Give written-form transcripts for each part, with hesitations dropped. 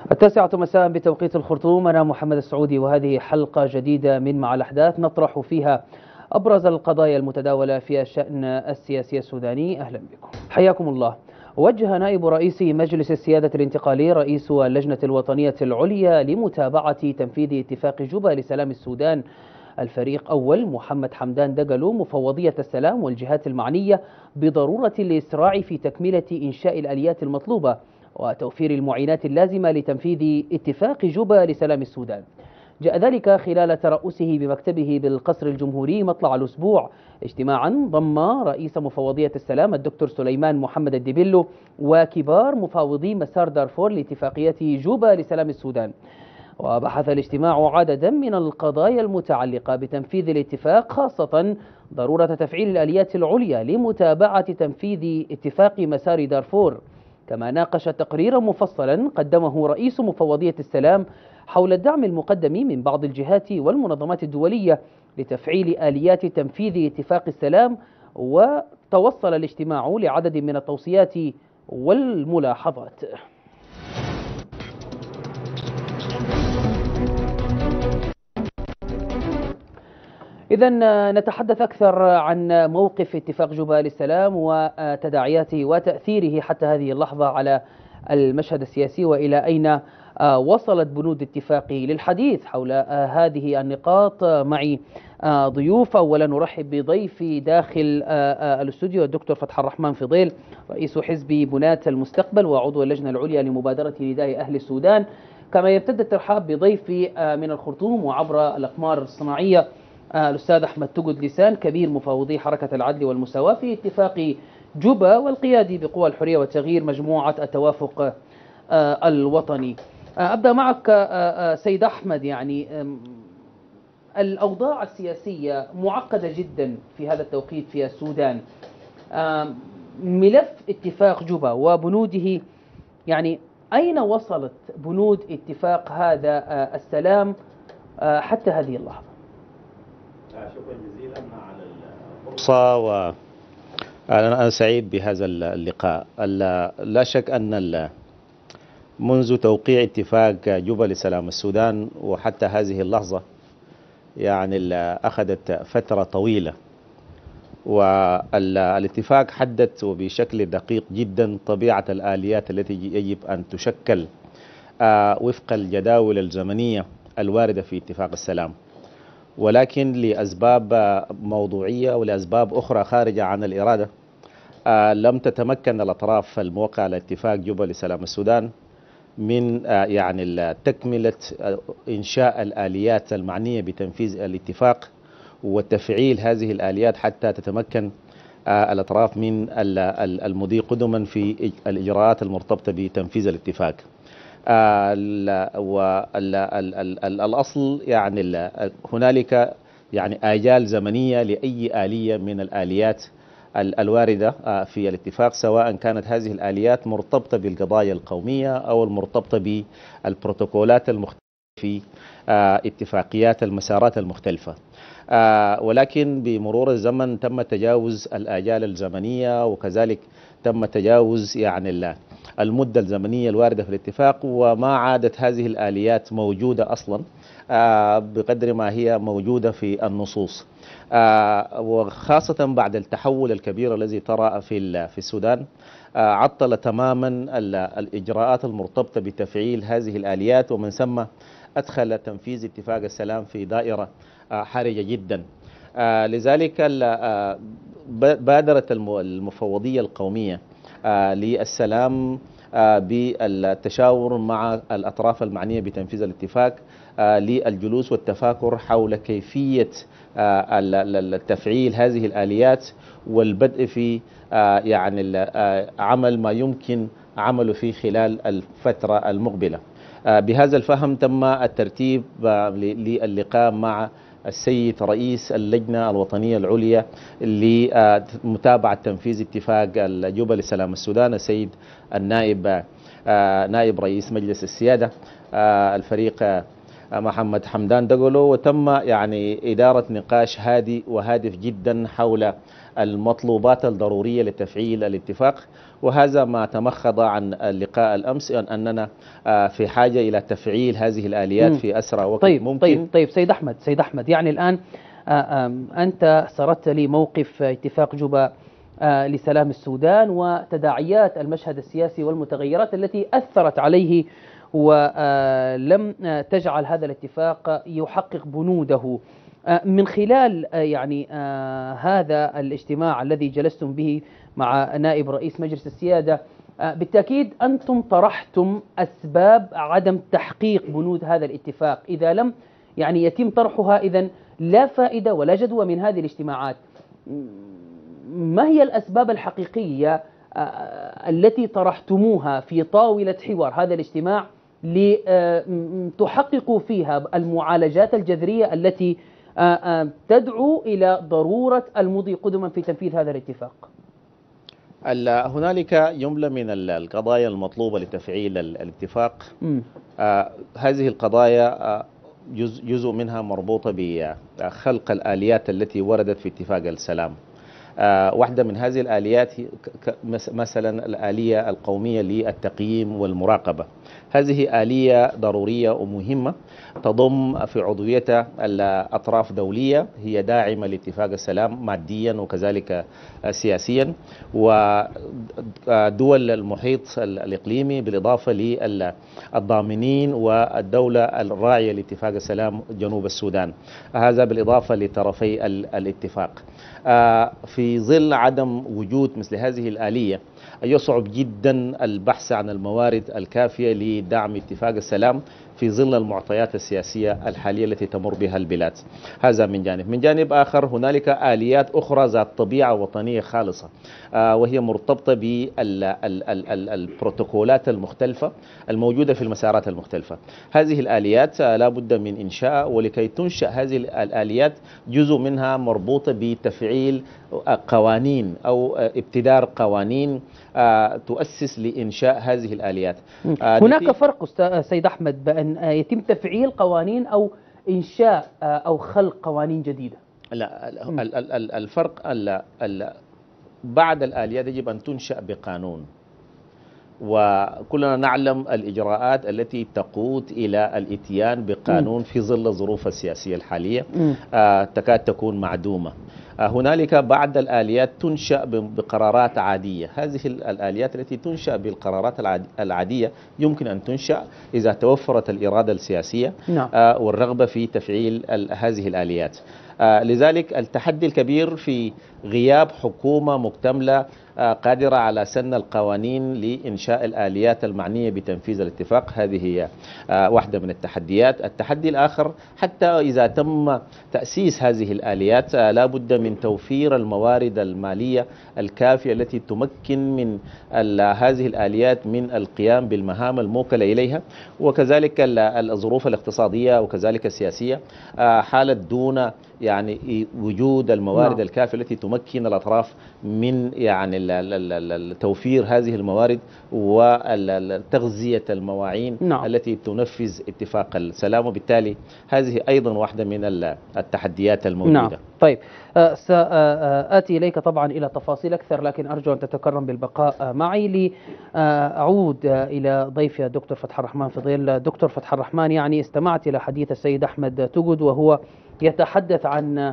التاسعة مساء بتوقيت الخرطوم. أنا محمد السعودي، وهذه حلقة جديدة من مع الأحداث نطرح فيها أبرز القضايا المتداولة في الشأن السياسي السوداني. أهلا بكم، حياكم الله. وجه نائب رئيس مجلس السيادة الانتقالي رئيس اللجنة الوطنية العليا لمتابعة تنفيذ اتفاق جوبا لسلام السودان الفريق أول محمد حمدان دقلو مفوضية السلام والجهات المعنية بضرورة الإسراع في تكملة إنشاء الآليات المطلوبة وتوفير المعينات اللازمة لتنفيذ اتفاق جوبا لسلام السودان. جاء ذلك خلال ترأسه بمكتبه بالقصر الجمهوري مطلع الأسبوع اجتماعا ضم رئيس مفوضية السلام الدكتور سليمان محمد الدبيلو وكبار مفاوضي مسار دارفور لاتفاقية جوبا لسلام السودان. وبحث الاجتماع عددا من القضايا المتعلقة بتنفيذ الاتفاق، خاصة ضرورة تفعيل الآليات العليا لمتابعة تنفيذ اتفاق مسار دارفور. كما ناقش تقريرا مفصلا قدمه رئيس مفوضية السلام حول الدعم المقدم من بعض الجهات والمنظمات الدولية لتفعيل آليات تنفيذ اتفاق السلام. وتوصل الاجتماع لعدد من التوصيات والملاحظات. إذن نتحدث أكثر عن موقف اتفاق جوبا للسلام وتداعياته وتأثيره حتى هذه اللحظة على المشهد السياسي، وإلى أين وصلت بنود اتفاقه. للحديث حول هذه النقاط معي ضيوف. أولا نرحب بضيفي داخل الاستوديو الدكتور فتح الرحمن فضيل، رئيس حزب بناة المستقبل وعضو اللجنة العليا لمبادرة نداء أهل السودان. كما يمتد الترحاب بضيفي من الخرطوم وعبر الأقمار الصناعية الأستاذ أحمد تقد لسان، كبير مفاوضي حركة العدل والمساواة في اتفاق جوبا والقيادي بقوى الحرية والتغيير مجموعة التوافق الوطني. أبدأ معك سيد أحمد. يعني الأوضاع السياسية معقدة جدا في هذا التوقيت في السودان. ملف اتفاق جوبا وبنوده، يعني أين وصلت بنود اتفاق هذا السلام حتى هذه اللحظة؟ شكرا جزيلا على الفرصة، وأنا سعيد بهذا اللقاء. لا شك أن منذ توقيع اتفاق جوبا لسلام السودان وحتى هذه اللحظة يعني أخذت فترة طويلة، والاتفاق حدد بشكل دقيق جدا طبيعة الآليات التي يجب أن تشكل وفق الجداول الزمنية الواردة في اتفاق السلام، ولكن لأسباب موضوعية ولأسباب أخرى خارجة عن الإرادة لم تتمكن الأطراف الموقعة على اتفاق جوبا لسلام السودان من يعني تكملة إنشاء الآليات المعنية بتنفيذ الاتفاق وتفعيل هذه الآليات حتى تتمكن الأطراف من المضي قدما في الإجراءات المرتبطة بتنفيذ الاتفاق. والأصل يعني هنالك يعني آجال زمنية لأي آلية من الآليات الواردة في الاتفاق، سواء كانت هذه الآليات مرتبطة بالقضايا القومية أو المرتبطة بالبروتوكولات المختلفة في اتفاقيات المسارات المختلفة. ولكن بمرور الزمن تم تجاوز الآجال الزمنية، وكذلك تم تجاوز يعني المدة الزمنية الواردة في الاتفاق، وما عادت هذه الآليات موجودة أصلا بقدر ما هي موجودة في النصوص، وخاصة بعد التحول الكبير الذي طرأ في السودان. عطل تماما الإجراءات المرتبطة بتفعيل هذه الآليات، ومن ثم أدخل تنفيذ اتفاق السلام في دائرة حرجة جدا. لذلك بادرت المفوضية القومية للسلام بالتشاور مع الأطراف المعنية بتنفيذ الاتفاق للجلوس والتفاكر حول كيفية تفعيل هذه الآليات والبدء في يعني عمل ما يمكن عمله في خلال الفترة المقبلة. بهذا الفهم تم الترتيب للقاء مع السيد رئيس اللجنة الوطنية العليا لمتابعة تنفيذ اتفاق جوبا لسلام السودان، السيد النائب نائب رئيس مجلس السيادة الفريق محمد حمدان دقلو، وتم يعني إدارة نقاش هادئ وهادف جدا حول المطلوبات الضرورية لتفعيل الاتفاق. وهذا ما تمخض عن اللقاء الأمس أننا في حاجة إلى تفعيل هذه الآليات في أسرع وقت ممكن. طيب سيد أحمد يعني الآن أنت سردت لي موقف اتفاق جوبا لسلام السودان وتداعيات المشهد السياسي والمتغيرات التي أثرت عليه ولم تجعل هذا الاتفاق يحقق بنوده. من خلال يعني هذا الاجتماع الذي جلستم به مع نائب رئيس مجلس السيادة، بالتأكيد أنتم طرحتم أسباب عدم تحقيق بنود هذا الاتفاق. إذا لم يعني يتم طرحها إذن لا فائدة ولا جدوى من هذه الاجتماعات. ما هي الأسباب الحقيقية التي طرحتموها في طاولة حوار هذا الاجتماع لتحققوا فيها المعالجات الجذرية التي تدعو إلى ضرورة المضي قدما في تنفيذ هذا الاتفاق؟ هنالك جملة من القضايا المطلوبة لتفعيل الاتفاق. هذه القضايا جزء منها مربوطة بخلق الآليات التي وردت في اتفاق السلام. واحدة من هذه الآليات مثلا الآلية القومية للتقييم والمراقبة. هذه آلية ضرورية ومهمة تضم في عضويتها الأطراف دولية هي داعمة لاتفاق السلام ماديا وكذلك سياسيا، ودول المحيط الإقليمي بالإضافة للضامنين والدولة الراعية لاتفاق السلام جنوب السودان. هذا بالإضافة لطرفي الاتفاق. في ظل عدم وجود مثل هذه الآلية يصعب جدا البحث عن الموارد الكافية لدعم اتفاق السلام في ظل المعطيات السياسية الحالية التي تمر بها البلاد. هذا من جانب. من جانب آخر هنالك آليات أخرى ذات طبيعة وطنية خالصة، وهي مرتبطة بالبروتوكولات المختلفة الموجودة في المسارات المختلفة. هذه الآليات لا بد من إنشاء، ولكي تنشأ هذه الآليات جزء منها مربوطة بتفعيل قوانين أو ابتدار قوانين تؤسس لإنشاء هذه الآليات. هناك فرق سيد أحمد بأن يتم تفعيل قوانين أو إنشاء أو خلق قوانين جديدة. لا، الفرق بعد الآليات يجب أن تنشأ بقانون، وكلنا نعلم الإجراءات التي تقود إلى الإتيان بقانون في ظل الظروف السياسية الحالية تكاد تكون معدومة. هنالك بعد الآليات تنشأ بقرارات عادية. هذه الآليات التي تنشأ بالقرارات العادية يمكن أن تنشأ إذا توفرت الإرادة السياسية والرغبة في تفعيل هذه الآليات. لذلك التحدي الكبير في غياب حكومة مكتملة قادرة على سن القوانين لإنشاء الآليات المعنية بتنفيذ الاتفاق. هذه هي واحدة من التحديات. التحدي الآخر حتى إذا تم تأسيس هذه الآليات لا بد من توفير الموارد المالية الكافية التي تمكن من هذه الآليات من القيام بالمهام الموكلة إليها، وكذلك الظروف الاقتصادية وكذلك السياسية حالت دون يعني وجود الموارد الكافية التي تمكن الأطراف من يعني توفير هذه الموارد وتغذية المواعين التي تنفذ اتفاق السلام. وبالتالي هذه أيضا واحدة من التحديات الموجودة. طيب، سآتي إليك طبعا إلى تفاصيل أكثر، لكن أرجو أن تتكرم بالبقاء معي لأعود إلى ضيفي الدكتور فتح الرحمن فضيل. دكتور فتح الرحمن، يعني استمعت إلى حديث السيد أحمد تقود وهو يتحدث عن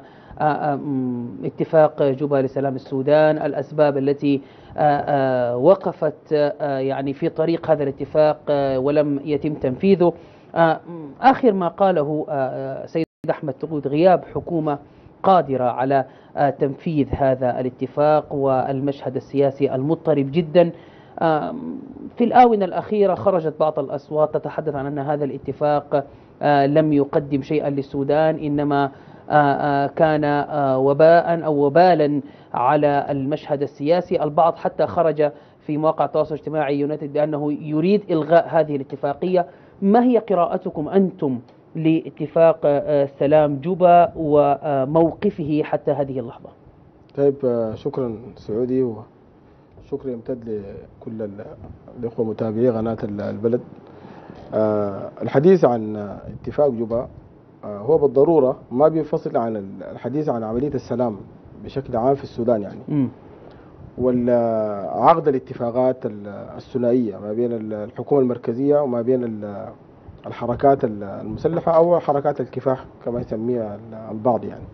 اتفاق جوبا لسلام السودان، الأسباب التي وقفت يعني في طريق هذا الاتفاق ولم يتم تنفيذه. آخر ما قاله سيد أحمد تقود غياب حكومة قادرة على تنفيذ هذا الاتفاق والمشهد السياسي المضطرب جدا. في الآونة الأخيرة خرجت بعض الأصوات تتحدث عن أن هذا الاتفاق لم يقدم شيئا للسودان، إنما كان وباء أو وبالا على المشهد السياسي. البعض حتى خرج في مواقع التواصل الاجتماعي ينادد بأنه يريد إلغاء هذه الاتفاقية. ما هي قراءتكم أنتم لاتفاق سلام جوبا وموقفه حتى هذه اللحظة؟ طيب، شكرا سعودي، وشكرا يمتد لكل الإخوة متابعي قناة البلد. الحديث عن اتفاق جوبا هو بالضرورة ما بينفصل عن الحديث عن عملية السلام بشكل عام في السودان يعني. والعقد الاتفاقات الثنائية ما بين الحكومة المركزية وما بين الحركات المسلحة أو حركات الكفاح كما يسميها البعض يعني.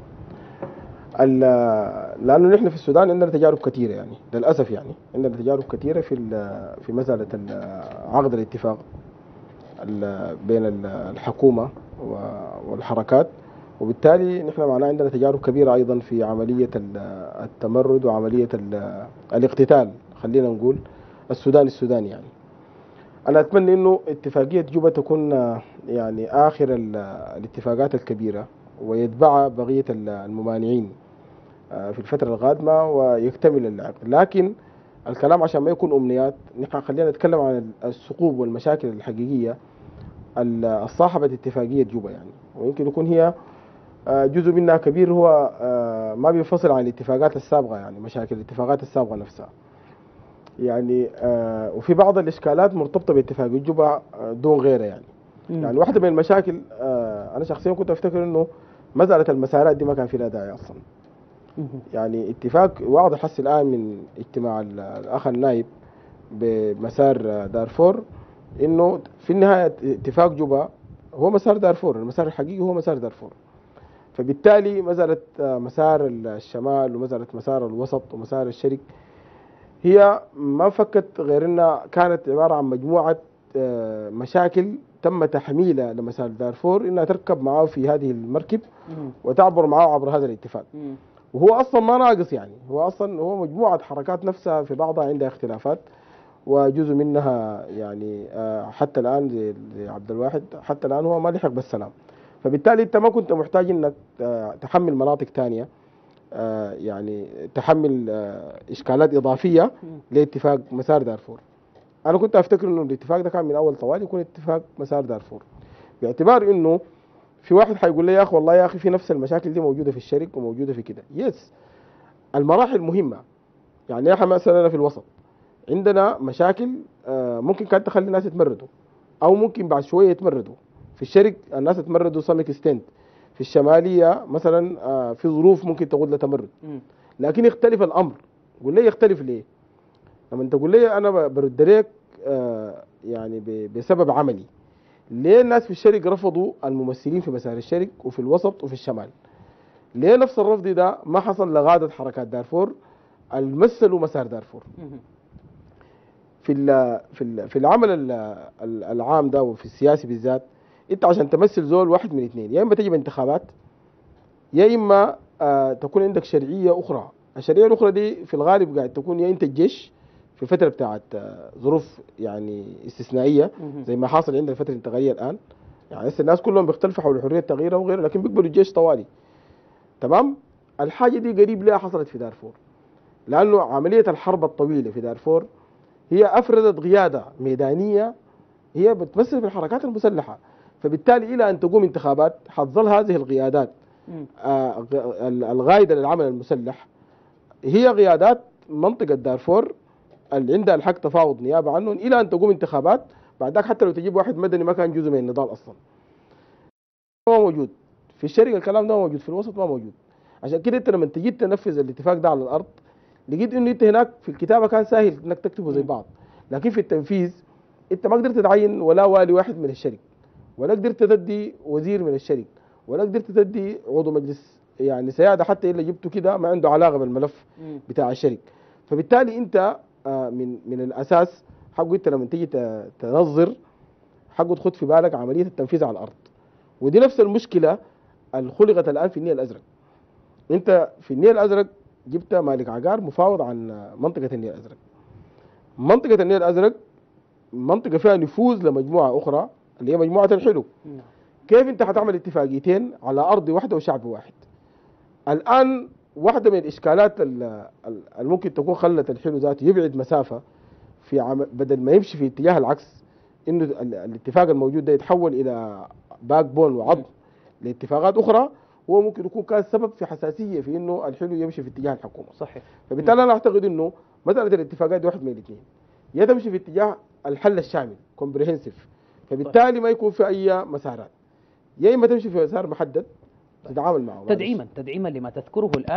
لأنه نحن في السودان عندنا تجارب كثيرة يعني للأسف، يعني عندنا تجارب كثيرة في مسألة عقد الاتفاق بين الحكومة والحركات، وبالتالي نحن معنا عندنا تجارب كبيرة أيضا في عملية التمرد وعملية الاقتتال، خلينا نقول السوداني يعني. أنا أتمنى إنه اتفاقية جوبا تكون يعني آخر الاتفاقات الكبيرة ويتبعها بقية الممانعين في الفترة القادمة ويكتمل العقد. لكن الكلام عشان ما يكون أمنيات، نحن خلينا نتكلم عن الثقوب والمشاكل الحقيقية الصاحبة اتفاقية جوبا يعني، ويمكن يكون هي جزء منها كبير هو ما بينفصل عن الاتفاقات السابقة، يعني مشاكل الاتفاقات السابقة نفسها يعني. وفي بعض الإشكالات مرتبطة باتفاقية جوبا دون غيرها يعني. يعني واحدة من المشاكل أنا شخصيا كنت أفتكر إنه مسألة المسارات دي ما كان في لها داعي أصلا. يعني اتفاق واضح حس الآن من اجتماع الأخ النائب بمسار دارفور إنه في النهاية اتفاق جوبا هو مسار دارفور، المسار الحقيقي هو مسار دارفور. فبالتالي مسألة مسار الشمال ومسألة مسار الوسط ومسار الشرق هي ما فكت غير انها كانت عبارة عن مجموعة مشاكل تم تحميلها لمسار دارفور انها تركب معه في هذه المركب وتعبر معه عبر هذا الاتفاق. وهو اصلا ما ناقص يعني، هو اصلا هو مجموعة حركات نفسها في بعضها عندها اختلافات، وجزء منها يعني حتى الان زي عبد الواحد حتى الان هو ما لحق بالسلام. فبالتالي انت ما كنت محتاج انك تحمل مناطق ثانيه يعني تحمل اشكالات اضافيه لاتفاق مسار دارفور. انا كنت افتكر انه الاتفاق ده كان من اول طوال يكون اتفاق مسار دارفور، باعتبار انه في واحد حيقول لي يا اخي والله يا اخي في نفس المشاكل دي موجوده في الشرق وموجوده في كده. يس، المراحل مهمه يعني. احنا مثلا في الوسط عندنا مشاكل ممكن كانت تخلي الناس يتمردوا او ممكن بعد شويه يتمردوا. في الشرق الناس تمردوا سمك ستنت، في الشماليه مثلا في ظروف ممكن تقود لتمرد. لكن يختلف الامر. قول لي يختلف ليه؟ لما انت تقول لي انا برد لك يعني بسبب عملي، ليه الناس في الشرق رفضوا الممثلين في مسار الشرق وفي الوسط وفي الشمال؟ ليه نفس الرفض ده ما حصل لغادة حركات دارفور المثلوا مسار دارفور؟ في العمل العام ده وفي السياسي بالذات، انت عشان تمثل زول واحد من اثنين، يا اما تجي بانتخابات يا اما تكون عندك شرعيه اخرى. الشرعيه الاخرى دي في الغالب قاعد تكون يا انت الجيش في فتره بتاعت ظروف يعني استثنائيه زي ما حاصل عندنا الفتره الانتقاليه الان. يعني هسه الناس كلهم بيختلفوا حول حريه التغيير وغيره، لكن بيقبلوا الجيش طوالي. تمام؟ الحاجه دي قريب لها حصلت في دارفور، لانه عمليه الحرب الطويله في دارفور هي افردت قياده ميدانيه هي بتمثل في الحركات المسلحه. فبالتالي الى ان تقوم انتخابات حتظل هذه القيادات الغايده للعمل المسلح هي قيادات منطقه دارفور اللي عندها الحق تفاوض نيابه عنهم الى ان تقوم انتخابات. بعد ذاك حتى لو تجيب واحد مدني ما كان جزء من النضال اصلا. ما موجود في الشرق الكلام ده، موجود في الوسط ما موجود. عشان كده انت لما تجي تنفذ الاتفاق ده على الارض لقيت انه انت هناك في الكتابه كان سهل انك تكتبه زي بعض، لكن في التنفيذ انت ما قدرت تعين ولا والي واحد من الشرق، ولا قدرت تدي وزير من الشرق، ولا قدرت تدي عضو مجلس يعني سياده حتى اللي جبته كده ما عنده علاقه بالملف بتاع الشرق. فبالتالي انت من الاساس حقه انت لما تيجي تنظر حقه تخد في بالك عمليه التنفيذ على الارض. ودي نفس المشكله اللي خلقت الان في النيل الازرق. انت في النيل الازرق جبت مالك عقار مفاوض عن منطقه النيل الازرق. منطقه النيل الازرق منطقه فيها نفوذ لمجموعه اخرى اللي هي مجموعه الحلو. كيف انت هتعمل اتفاقيتين على ارض واحده وشعب واحد؟ الان واحده من الاشكالات اللي ممكن تكون خلت الحلو ذاته يبعد مسافه في بدل ما يمشي في اتجاه العكس، انه الاتفاق الموجود ده يتحول الى باك بون وعظم لاتفاقات اخرى، هو ممكن يكون كان سبب في حساسيه في انه الحلو يمشي في اتجاه الحكومه. صحيح. فبالتالي انا اعتقد انه مساله الاتفاقات دي واحد من الاثنين، يا تمشي في اتجاه الحل الشامل كومبريهنسيف فبالتالي ما يكون في اي مسارات، يا اما تمشي في مسار محدد تتعامل معه. تدعيما لما تذكره الان،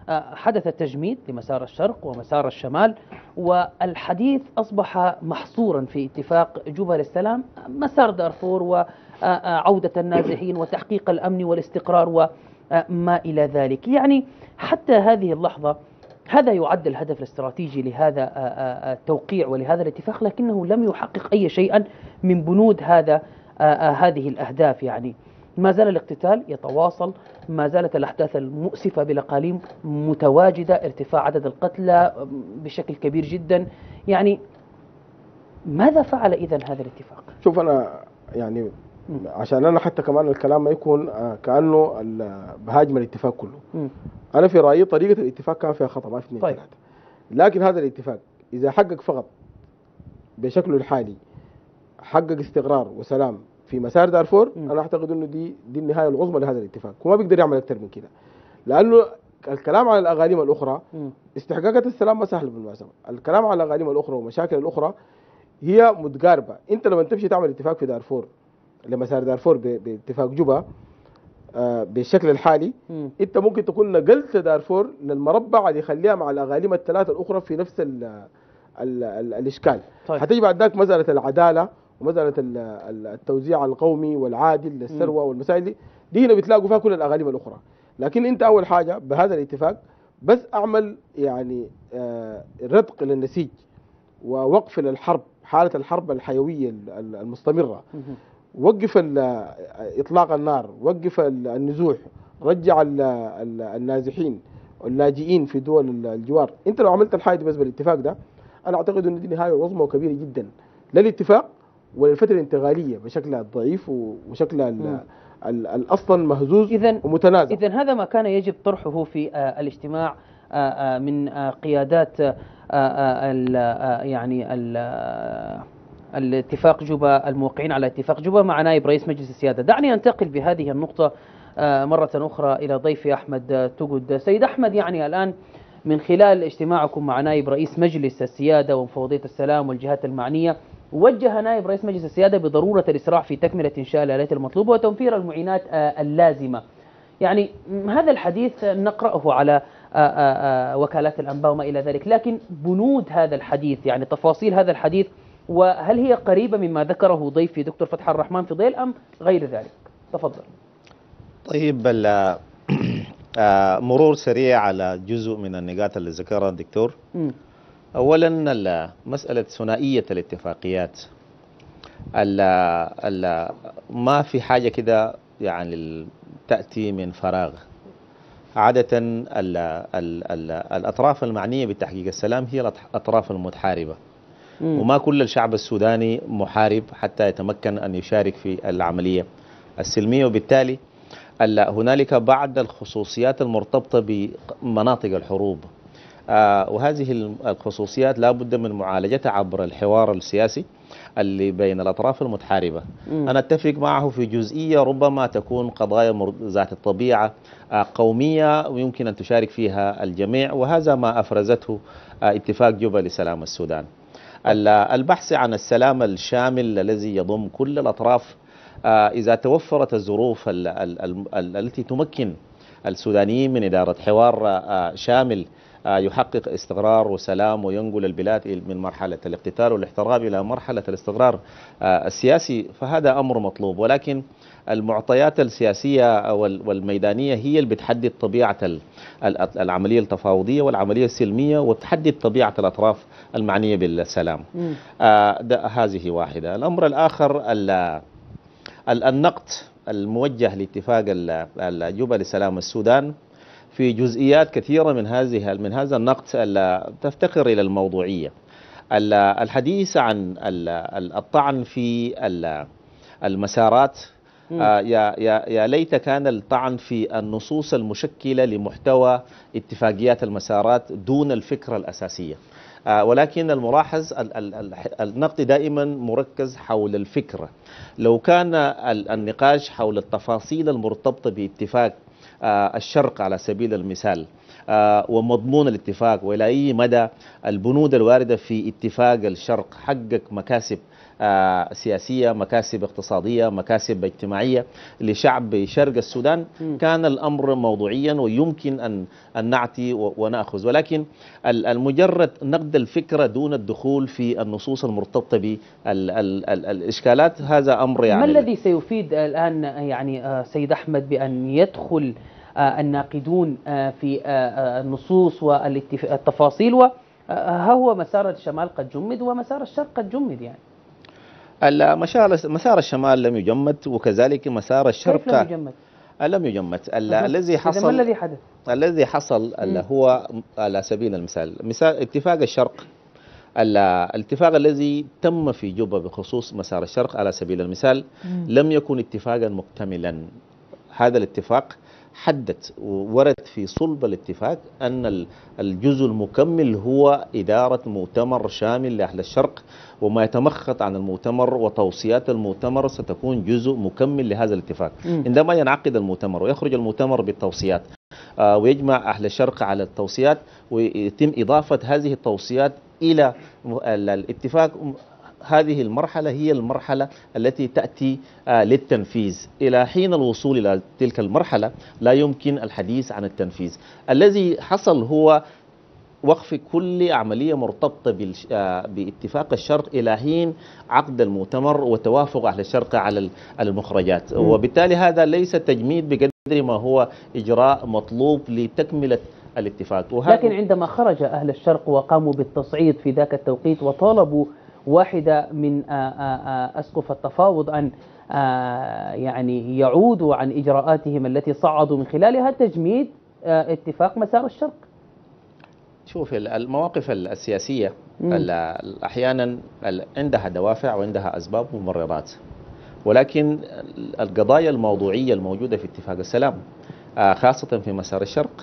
حدث تجميد لمسار الشرق ومسار الشمال، والحديث أصبح محصورا في اتفاق جوبا للسلام، مسار دارفور وعودة النازحين وتحقيق الأمن والاستقرار وما إلى ذلك. يعني حتى هذه اللحظة هذا يعد الهدف الاستراتيجي لهذا التوقيع ولهذا الاتفاق، لكنه لم يحقق أي شيئا من بنود هذه الأهداف. يعني ما زال الاقتتال يتواصل، ما زالت الأحداث المؤسفة بالأقاليم متواجدة، ارتفاع عدد القتلى بشكل كبير جدا. يعني ماذا فعل إذن هذا الاتفاق؟ شوف أنا يعني عشان أنا حتى كمان الكلام ما يكون كأنه بهاجم الاتفاق كله. أنا في رأيي طريقة الاتفاق كان فيها خطأ، ما في طيب. لكن هذا الاتفاق إذا حقق فقط بشكله الحالي حقق استقرار وسلام في مسار دارفور، أنا أعتقد إنه دي النهاية العظمى لهذا الاتفاق، وما بيقدر يعمل أكثر من كده، لأنه الكلام على الأقاليم الأخرى استحقاقات السلام ما سهل بالمناسبة. الكلام على الأقاليم الأخرى ومشاكل الأخرى هي متقاربة. أنت لما تمشي تعمل اتفاق في دارفور لمسار دارفور باتفاق جوبا بالشكل الحالي، أنت ممكن تكون نقلت دارفور للمربع اللي يخليها مع الأقاليم الثلاثة الأخرى في نفس الإشكال. طيب. هتجي بعد ذاك مسألة العدالة ومسألة التوزيع القومي والعادل للثروة والمسائل دي هنا بتلاقوا فيها كل الأقاليم الأخرى. لكن أنت أول حاجة بهذا الاتفاق بس أعمل يعني رتق للنسيج ووقف للحرب، حالة الحرب الحيوية المستمرة، وقف إطلاق النار، وقف النزوح، رجع النازحين واللاجئين في دول الجوار. أنت لو عملت الحاجة بس بالاتفاق ده، أنا أعتقد أن دي نهاية عظمى وكبيرة جدا للاتفاق وللفترة الانتقالية بشكلها الضعيف وشكلها أصلا مهزوز ومتنازع. إذن هذا ما كان يجب طرحه في الاجتماع من قيادات يعني الاتفاق جوبا، الموقعين على اتفاق جوبا مع نائب رئيس مجلس السيادة. دعني أنتقل بهذه النقطة مرة أخرى إلى ضيفي أحمد توغود. سيد أحمد، يعني الآن من خلال اجتماعكم مع نائب رئيس مجلس السيادة ومفوضية السلام والجهات المعنية، وجه نائب رئيس مجلس السيادة بضرورة الإسراع في تكملة إنشاء الآليات المطلوبة وتوفير المعينات اللازمة. يعني هذا الحديث نقرأه على وكالات الأنباء وما إلى ذلك، لكن بنود هذا الحديث، يعني تفاصيل هذا الحديث، وهل هي قريبة مما ذكره ضيفي دكتور فتح الرحمن فضيل أم غير ذلك؟ تفضل. طيب، مرور سريع على جزء من النقاط اللي ذكرها الدكتور. أولا مسألة ثنائية الاتفاقيات، ما في حاجة كده يعني تأتي من فراغ. عادة الأطراف المعنية بتحقيق السلام هي الأطراف المتحاربة، وما كل الشعب السوداني محارب حتى يتمكن أن يشارك في العملية السلمية، وبالتالي هنالك بعض الخصوصيات المرتبطة بمناطق الحروب، وهذه الخصوصيات لا بد من معالجتها عبر الحوار السياسي اللي بين الأطراف المتحاربة. أنا أتفق معه في جزئية ربما تكون قضايا ذات الطبيعة قومية ويمكن أن تشارك فيها الجميع، وهذا ما أفرزته اتفاق جوبا لسلام السودان. البحث عن السلام الشامل الذي يضم كل الأطراف، إذا توفرت الظروف التي تمكن السودانيين من إدارة حوار شامل يحقق استقرار وسلام وينقل البلاد من مرحلة الاقتتال والاحتراب إلى مرحلة الاستقرار السياسي، فهذا أمر مطلوب. ولكن المعطيات السياسية والميدانية هي اللي بتحدد طبيعة العملية التفاوضية والعملية السلمية، وتحدد طبيعة الأطراف المعنية بالسلام. هذه واحدة. الأمر الآخر النقد الموجه لاتفاق جوبا لسلام السودان في جزئيات كثيرة من هذا النقد تفتقر إلى الموضوعية. الحديث عن الطعن في المسارات، يا ليت كان الطعن في النصوص المشكلة لمحتوى اتفاقيات المسارات دون الفكرة الأساسية، ولكن الملاحظ النقد دائما مركز حول الفكرة. لو كان النقاش حول التفاصيل المرتبطة باتفاق الشرق على سبيل المثال ومضمون الاتفاق، وإلى أي مدى البنود الواردة في اتفاق الشرق حقق مكاسب سياسية، مكاسب اقتصادية، مكاسب اجتماعية لشعب شرق السودان، كان الأمر موضوعيا ويمكن أن نعطي ونأخذ. ولكن المجرد نقد الفكرة دون الدخول في النصوص المرتبطة بالإشكالات، هذا أمر يعني. ما الذي سيفيد الآن يعني سيد أحمد بأن يدخل الناقدون في النصوص والتفاصيل، وها هو مسار الشمال قد جمد ومسار الشرق قد جمد؟ يعني مسار الشمال لم يجمد، وكذلك مسار الشرق كيف لم يجمد؟ لم يجمد. الذي حصل، ما الذي حدث؟ الذي حصل هو على سبيل المثال اتفاق الشرق، الاتفاق الذي تم في جوبا بخصوص مسار الشرق على سبيل المثال لم يكن اتفاقا مكتملا. هذا الاتفاق حدد ورد في صلب الاتفاق أن الجزء المكمل هو إدارة مؤتمر شامل لأهل الشرق، وما يتمخط عن المؤتمر وتوصيات المؤتمر ستكون جزء مكمل لهذا الاتفاق. عندما ينعقد المؤتمر ويخرج المؤتمر بالتوصيات ويجمع أهل الشرق على التوصيات ويتم إضافة هذه التوصيات إلى الاتفاق، هذه المرحلة هي المرحلة التي تأتي للتنفيذ. إلى حين الوصول إلى تلك المرحلة لا يمكن الحديث عن التنفيذ. الذي حصل هو وقف كل عملية مرتبطة باتفاق الشرق إلى حين عقد المؤتمر وتوافق أهل الشرق على المخرجات، وبالتالي هذا ليس تجميد بقدر ما هو إجراء مطلوب لتكملة الاتفاق. لكن عندما خرج أهل الشرق وقاموا بالتصعيد في ذاك التوقيت وطالبوا واحدة من أسقف التفاوض أن يعني يعودوا عن إجراءاتهم التي صعدوا من خلالها تجميد اتفاق مسار الشرق. شوف، المواقف السياسية أحيانا عندها دوافع وعندها أسباب ومبررات، ولكن القضايا الموضوعية الموجودة في اتفاق السلام خاصة في مسار الشرق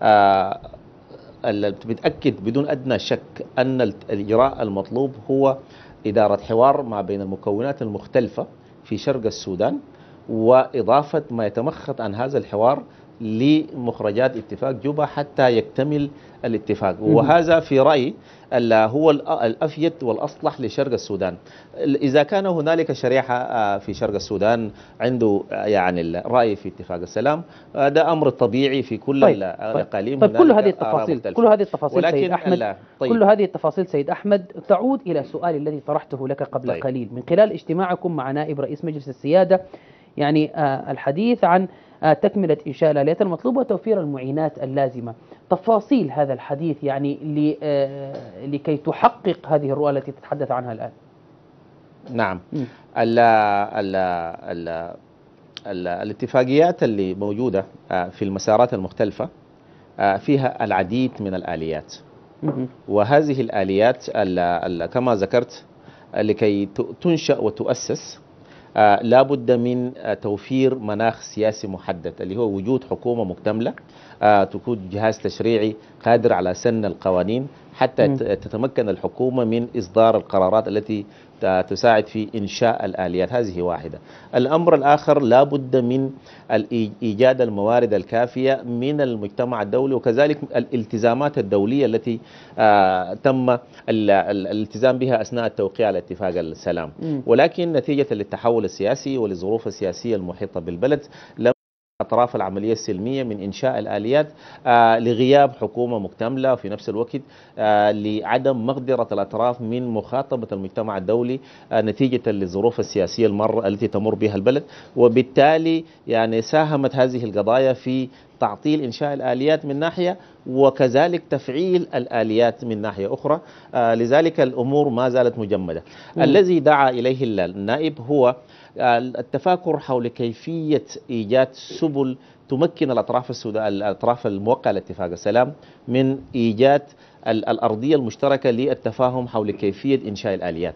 بتأكد بدون أدنى شك أن الإجراء المطلوب هو إدارة حوار ما بين المكونات المختلفة في شرق السودان، وإضافة ما يتمخط عن هذا الحوار لمخرجات اتفاق جوبا حتى يكتمل الاتفاق. وهذا في رأيي هو الأفيد والأصلح لشرق السودان. إذا كان هنالك شريحة في شرق السودان عنده يعني الرأي في اتفاق السلام، هذا أمر طبيعي في كل الأقاليم. طيب كل هذه التفاصيل سيد أحمد، كل هذه التفاصيل سيد أحمد تعود إلى سؤالي الذي طرحته لك قبل قليل من خلال اجتماعكم مع نائب رئيس مجلس السيادة، يعني الحديث عن تكملة إنشاء الآليات المطلوبة وتوفير المعينات اللازمة. تفاصيل هذا الحديث يعني لكي تحقق هذه الرؤى التي تتحدث عنها الآن. نعم. الاتفاقيات اللي موجودة في المسارات المختلفة فيها العديد من الآليات، وهذه الآليات كما ذكرت لكي تنشأ وتؤسس لا بد من توفير مناخ سياسي محدد، اللي هو وجود حكومة مكتملة تكون جهاز تشريعي قادر على سن القوانين حتى تتمكن الحكومة من إصدار القرارات التي تساعد في إنشاء الآليات. هذه واحدة. الأمر الآخر لا بد من إيجاد الموارد الكافية من المجتمع الدولي، وكذلك الالتزامات الدولية التي تم الالتزام بها أثناء التوقيع على اتفاق السلام. ولكن نتيجة للتحول السياسي وللظروف السياسية المحيطة بالبلد لم أطراف العملية السلمية من إنشاء الآليات لغياب حكومة مكتملة، وفي نفس الوقت لعدم مقدرة الأطراف من مخاطبة المجتمع الدولي نتيجة للظروف السياسية التي تمر بها البلد. وبالتالي يعني ساهمت هذه القضايا في تعطيل إنشاء الآليات من ناحية، وكذلك تفعيل الآليات من ناحية أخرى. لذلك الأمور ما زالت مجمدة. الذي دعا إليه النائب هو التفاكر حول كيفية إيجاد سبل تمكن الأطراف الموقعة على اتفاق السلام من إيجاد الأرضية المشتركة للتفاهم حول كيفية إنشاء الآليات.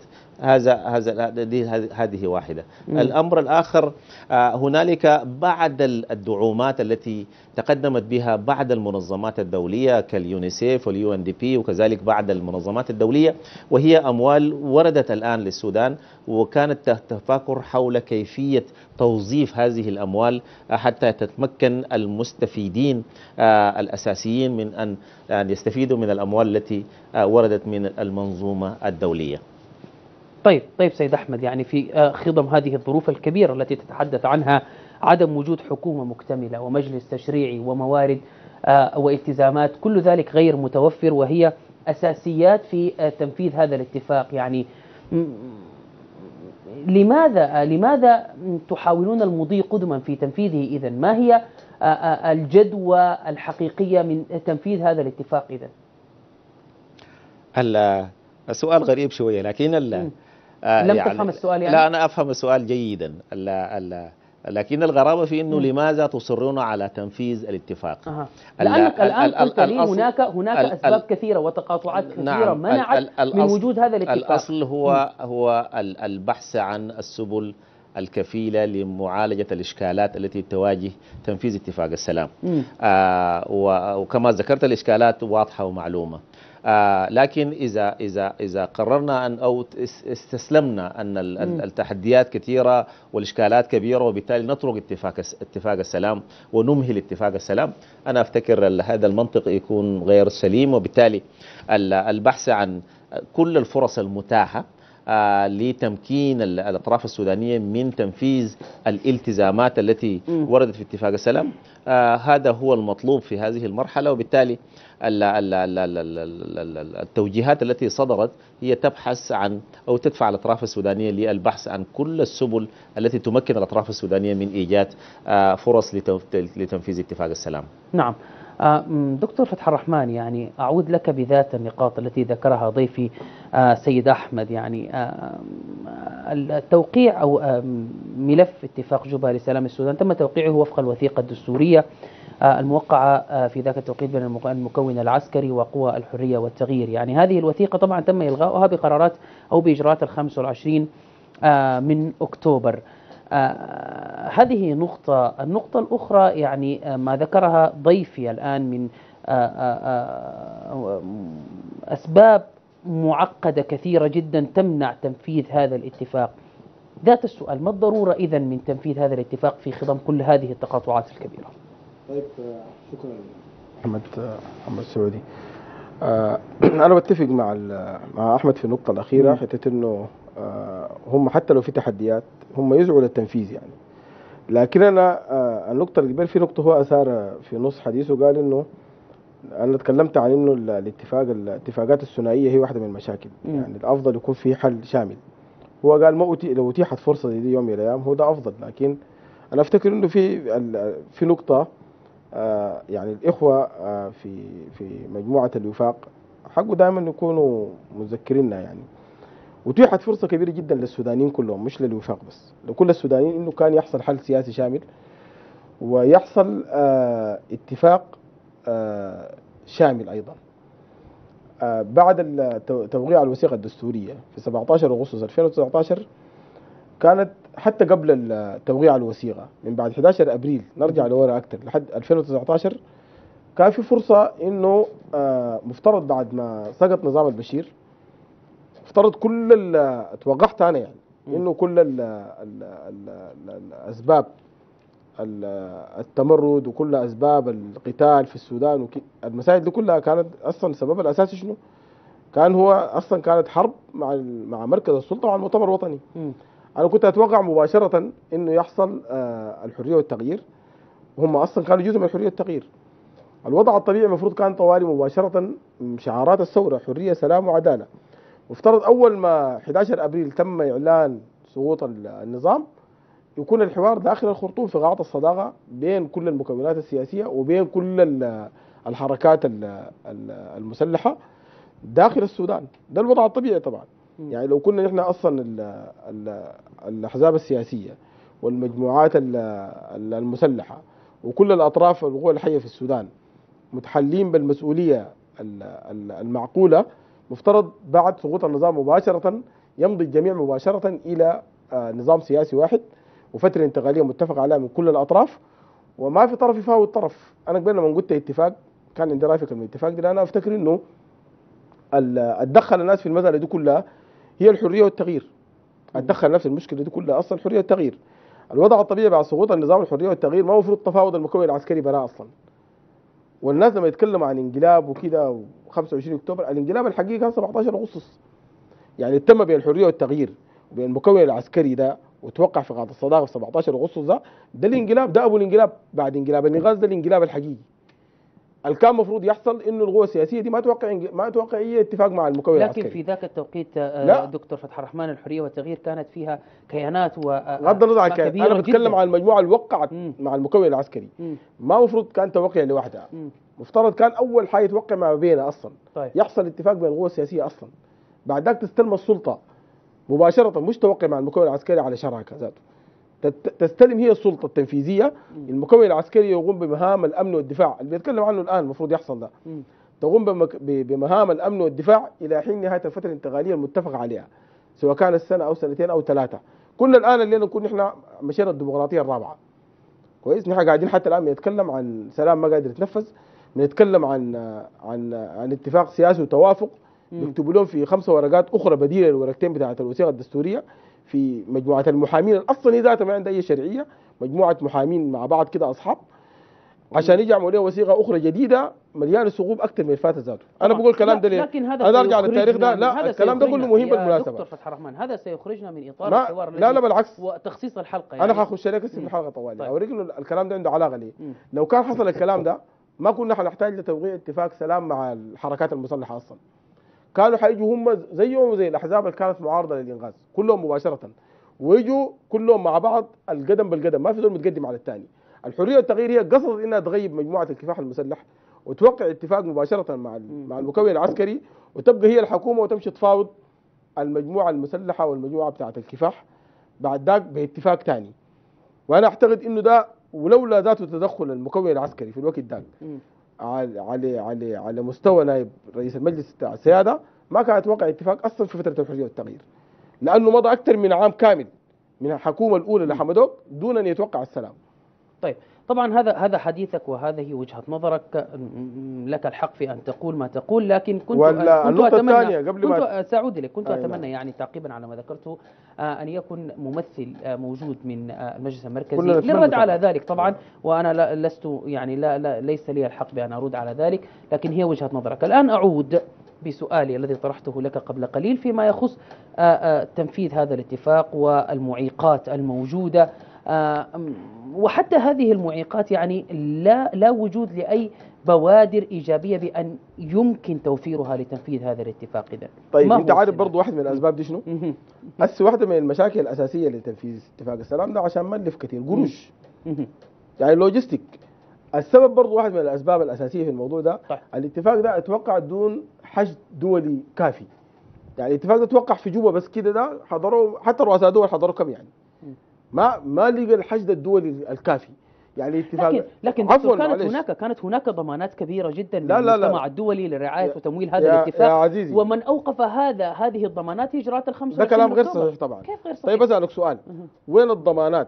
هذه واحدة. الأمر الآخر، هنالك بعض الدعومات التي تقدمت بها بعض المنظمات الدولية كاليونيسيف واليو ان دي بي، وكذلك بعض المنظمات الدولية، وهي أموال وردت الآن للسودان، وكانت تفكر حول كيفية توظيف هذه الأموال حتى تتمكن المستفيدين الأساسيين من أن يستفيدوا من الأموال التي وردت من المنظومة الدولية. طيب سيد أحمد، يعني في خضم هذه الظروف الكبيرة التي تتحدث عنها، عدم وجود حكومة مكتملة ومجلس تشريعي وموارد والتزامات، كل ذلك غير متوفر، وهي أساسيات في تنفيذ هذا الاتفاق. يعني م- لماذا تحاولون المضي قدما في تنفيذه إذن؟ ما هي الجدوى الحقيقية من تنفيذ هذا الاتفاق إذن؟ السؤال غريب شوية، لكن لم يعني تفهم السؤال يعني؟ لا، أنا أفهم السؤال جيدا. لكن الغرابة في أنه لماذا تصرون على تنفيذ الاتفاق؟ لأنك الآن قلت لي هناك أسباب كثيرة وتقاطعات كثيرة نعم، منعت من وجود هذا الاتفاق. الأصل هو البحث عن السبل الكفيلة لمعالجة الإشكالات التي تواجه تنفيذ اتفاق السلام. وكما ذكرت الإشكالات واضحة ومعلومة. لكن إذا قررنا أو استسلمنا أن التحديات كثيرة والإشكالات كبيرة، وبالتالي نترك اتفاق السلام ونمهل اتفاق السلام، أنا أفتكر هذا المنطق يكون غير سليم. وبالتالي البحث عن كل الفرص المتاحة لتمكين الأطراف السودانية من تنفيذ الالتزامات التي وردت في اتفاق السلام، هذا هو المطلوب في هذه المرحلة. وبالتالي التوجيهات التي صدرت هي تبحث عن أو تدفع الأطراف السودانية للبحث عن كل السبل التي تمكن الأطراف السودانية من إيجاد فرص لتنفيذ اتفاق السلام. نعم. دكتور فتح الرحمن، يعني أعود لك بذات النقاط التي ذكرها ضيفي سيد أحمد. يعني التوقيع أو ملف اتفاق جوبا لسلام السودان تم توقيعه وفق الوثيقة الدستورية الموقعة في ذاك التوقيت بين المكون العسكري وقوى الحرية والتغيير. يعني هذه الوثيقة طبعا تم إلغاؤها بقرارات أو بإجراءات 25 من أكتوبر. هذه نقطة. النقطة الأخرى، يعني ما ذكرها ضيفي الآن من أسباب معقدة كثيرة جدا تمنع تنفيذ هذا الاتفاق. ذات السؤال، ما الضرورة إذن من تنفيذ هذا الاتفاق في خضم كل هذه التقاطعات الكبيرة؟ طيب، شكرا محمد السعودي. أنا بتفق مع أحمد في النقطة الأخيرة، حتى إنه هم حتى لو في تحديات هم يسعوا للتنفيذ يعني. لكن أنا النقطة اللي قبل في نقطة هو أثار في نص حديثه، قال إنه أنا تكلمت عن إنه الاتفاقات الثنائية هي واحدة من المشاكل. يعني الأفضل يكون في حل شامل. هو قال لو أتيحت فرصة دي يوم من الأيام هو ده أفضل. لكن أنا أفتكر إنه في نقطة، يعني الإخوة في مجموعة الوفاق حقه دائما يكونوا مذكريننا يعني. وتيحت فرصة كبيرة جدا للسودانيين كلهم، مش للوفاق بس، لكل السودانيين، إنه كان يحصل حل سياسي شامل ويحصل اتفاق شامل أيضا. بعد توقيع الوثيقة الدستورية في 17 أغسطس 2019، كانت حتى قبل توقيع الوثيقة من بعد 11 أبريل نرجع لورا أكثر لحد 2019، كان في فرصة إنه مفترض بعد ما سقط نظام البشير، مفترض توقعت أنا يعني إنه كل الأسباب التمرد وكل أسباب القتال في السودان المسائل دي كلها كانت أصلا السبب الأساسي شنو؟ كان هو أصلا كانت حرب مع مركز السلطة ومع المؤتمر الوطني. أنا كنت أتوقع مباشرة إنه يحصل الحرية والتغيير، وهم أصلا كانوا جزء من الحرية والتغيير. الوضع الطبيعي المفروض كان طوالي مباشرة شعارات الثورة: حرية، سلام، وعدالة. مفترض أول ما 11 أبريل تم إعلان سقوط النظام يكون الحوار داخل الخرطوم في قاعة الصداقة بين كل المكونات السياسية وبين كل الحركات المسلحة داخل السودان. ده الوضع الطبيعي طبعا. يعني لو كنا نحن أصلا الأحزاب السياسية والمجموعات المسلحة وكل الأطراف القوى الحية في السودان متحلين بالمسؤولية المعقولة، مفترض بعد سقوط النظام مباشرة يمضي الجميع مباشرة إلى نظام سياسي واحد وفترة انتقالية متفق عليها من كل الأطراف، وما في طرف يفاوض طرف. أنا قبل لما قلت اتفاق كان عندي رأي في كلمة اتفاق دي، أنا أفتكر إنه أتدخل الناس في المسألة دي كلها هي الحرية والتغيير. أتدخل نفس المشكلة دي كلها أصلا الحرية والتغيير. الوضع الطبيعي بعد سقوط النظام الحرية والتغيير ما المفروض تفاوض المكون العسكري براء أصلا. والناس لما يتكلموا عن انقلاب وكده و25 أكتوبر، الانقلاب الحقيقي كان 17 أغسطس. يعني تم بين الحريه والتغيير وبين المكون العسكري ده وتوقع في قاعه الصداقه في 17 اغسطس ده الانقلاب، ده ابو الانقلاب بعد انقلاب الانغاز، ده الانقلاب الحقيقي. اللي كان المفروض يحصل انه القوى السياسيه دي ما توقع اي اتفاق مع المكون العسكري. لكن في ذاك التوقيت لا، دكتور فتح الرحمن، الحريه والتغيير كانت فيها كيانات بغض النظر عن الكيان، انا بتكلم عن المجموعه اللي وقعت مع المكون العسكري. ما المفروض كان توقع لوحدها، مفترض كان اول حاجه توقع ما بينها اصلا. طيب. يحصل اتفاق بين القوى السياسيه اصلا، بعد ذاك تستلم السلطه مباشره، مش توقع مع المكون العسكري على شراكه ذاته. تستلم هي السلطه التنفيذيه، المكون العسكري يقوم بمهام الامن والدفاع اللي بيتكلم عنه الان المفروض يحصل ده. تقوم بمهام الامن والدفاع الى حين نهايه الفتره الانتقاليه المتفق عليها، سواء كانت سنه او سنتين او ثلاثه. كنا الان الليله نكون نحن مشينا الديمقراطيه الرابعه. كويس، نحن قاعدين حتى الان بنتكلم عن سلام ما قادر يتنفذ، بنتكلم عن اتفاق سياسي وتوافق بيكتبوا لهم في 5 ورقات اخرى بديله للورقتين بتاعت الوثيقه الدستوريه، في مجموعه المحامين الاصلا ذاتها ما عندها اي شرعيه، مجموعه محامين مع بعض كده اصحاب، عشان يجي يعملوا له وثيقه اخرى جديده مليانه ثقوب اكثر من الفات ذاته. انا بقول الكلام ده ليه؟ لكن هذا انا ارجع للتاريخ ده، لا الكلام ده كله مهم بالمناسبه. دكتور فتح الرحمن، هذا سيخرجنا من اطار الحوار لا بالعكس، وتخصيص الحلقه يعني. انا حخش لك في الحلقه طوالي اوريك انه الكلام ده عنده علاقه ليه. لو كان حصل الكلام ده ما كنا حنحتاج لتوقيع اتفاق سلام مع الحركات المسلحه اصلا. كانوا حيجوا هم زيهم زي الاحزاب اللي كانت معارضه للانغاز كلهم مباشره، ويجوا كلهم مع بعض القدم بالقدم، ما في زول متقدم على الثاني. الحريه والتغيير هي قصدت انها تغيب مجموعه الكفاح المسلح وتوقع اتفاق مباشره مع المكون العسكري، وتبقى هي الحكومه وتمشي تفاوض المجموعه المسلحه والمجموعه بتاعه الكفاح بعد ذاك باتفاق ثاني. وانا اعتقد انه ده ولولا ذاته تدخل المكون العسكري في الوقت ذاك على مستوى نائب رئيس المجلس بتاع السياده ما كان يتوقع اتفاق اصلا في فتره الحريه والتغيير، لانه مضى اكثر من عام كامل من الحكومه الاولى لحمدوك دون ان يتوقع السلام. طيب، طبعا هذا حديثك وهذه وجهة نظرك، لك الحق في أن تقول ما تقول، لكن كنت أتمنى قبل ما سأعود إليك، كنت أتمنى يعني تعقيبا على ما ذكرته أن يكون ممثل موجود من المجلس المركزي للرد على ذلك طبعا، وأنا لست يعني ليس لي الحق بأن أرد على ذلك، لكن هي وجهة نظرك. الآن أعود بسؤالي الذي طرحته لك قبل قليل فيما يخص تنفيذ هذا الاتفاق والمعيقات الموجودة، وحتى هذه المعيقات يعني لا وجود لأي بوادر إيجابية بأن يمكن توفيرها لتنفيذ هذا الاتفاق. إذن طيب أنت عارف برضو واحد من الأسباب دي شنو؟ واحدة من المشاكل الأساسية لتنفيذ اتفاق السلام ده عشان ما نلف كثير قروش، يعني لوجيستيك. السبب برضو واحد من الأسباب الأساسية في الموضوع ده الاتفاق ده اتوقع دون حشد دولي كافي. يعني الاتفاق ده اتوقع في جوبا بس كده، ده حضروا حتى رؤساء دول حضروا كم يعني ما لقى الحشد الدولي الكافي. يعني اتفاق لكن كانت هناك ضمانات كبيرة جدا من المجتمع الدولي لرعاية وتمويل هذا الاتفاق، يا عزيزي، ومن أوقف هذه الضمانات هجرات ال25 ده كلام غير صحيح طبعا. كيف غير صحيح؟ طيب أسألك سؤال، وين الضمانات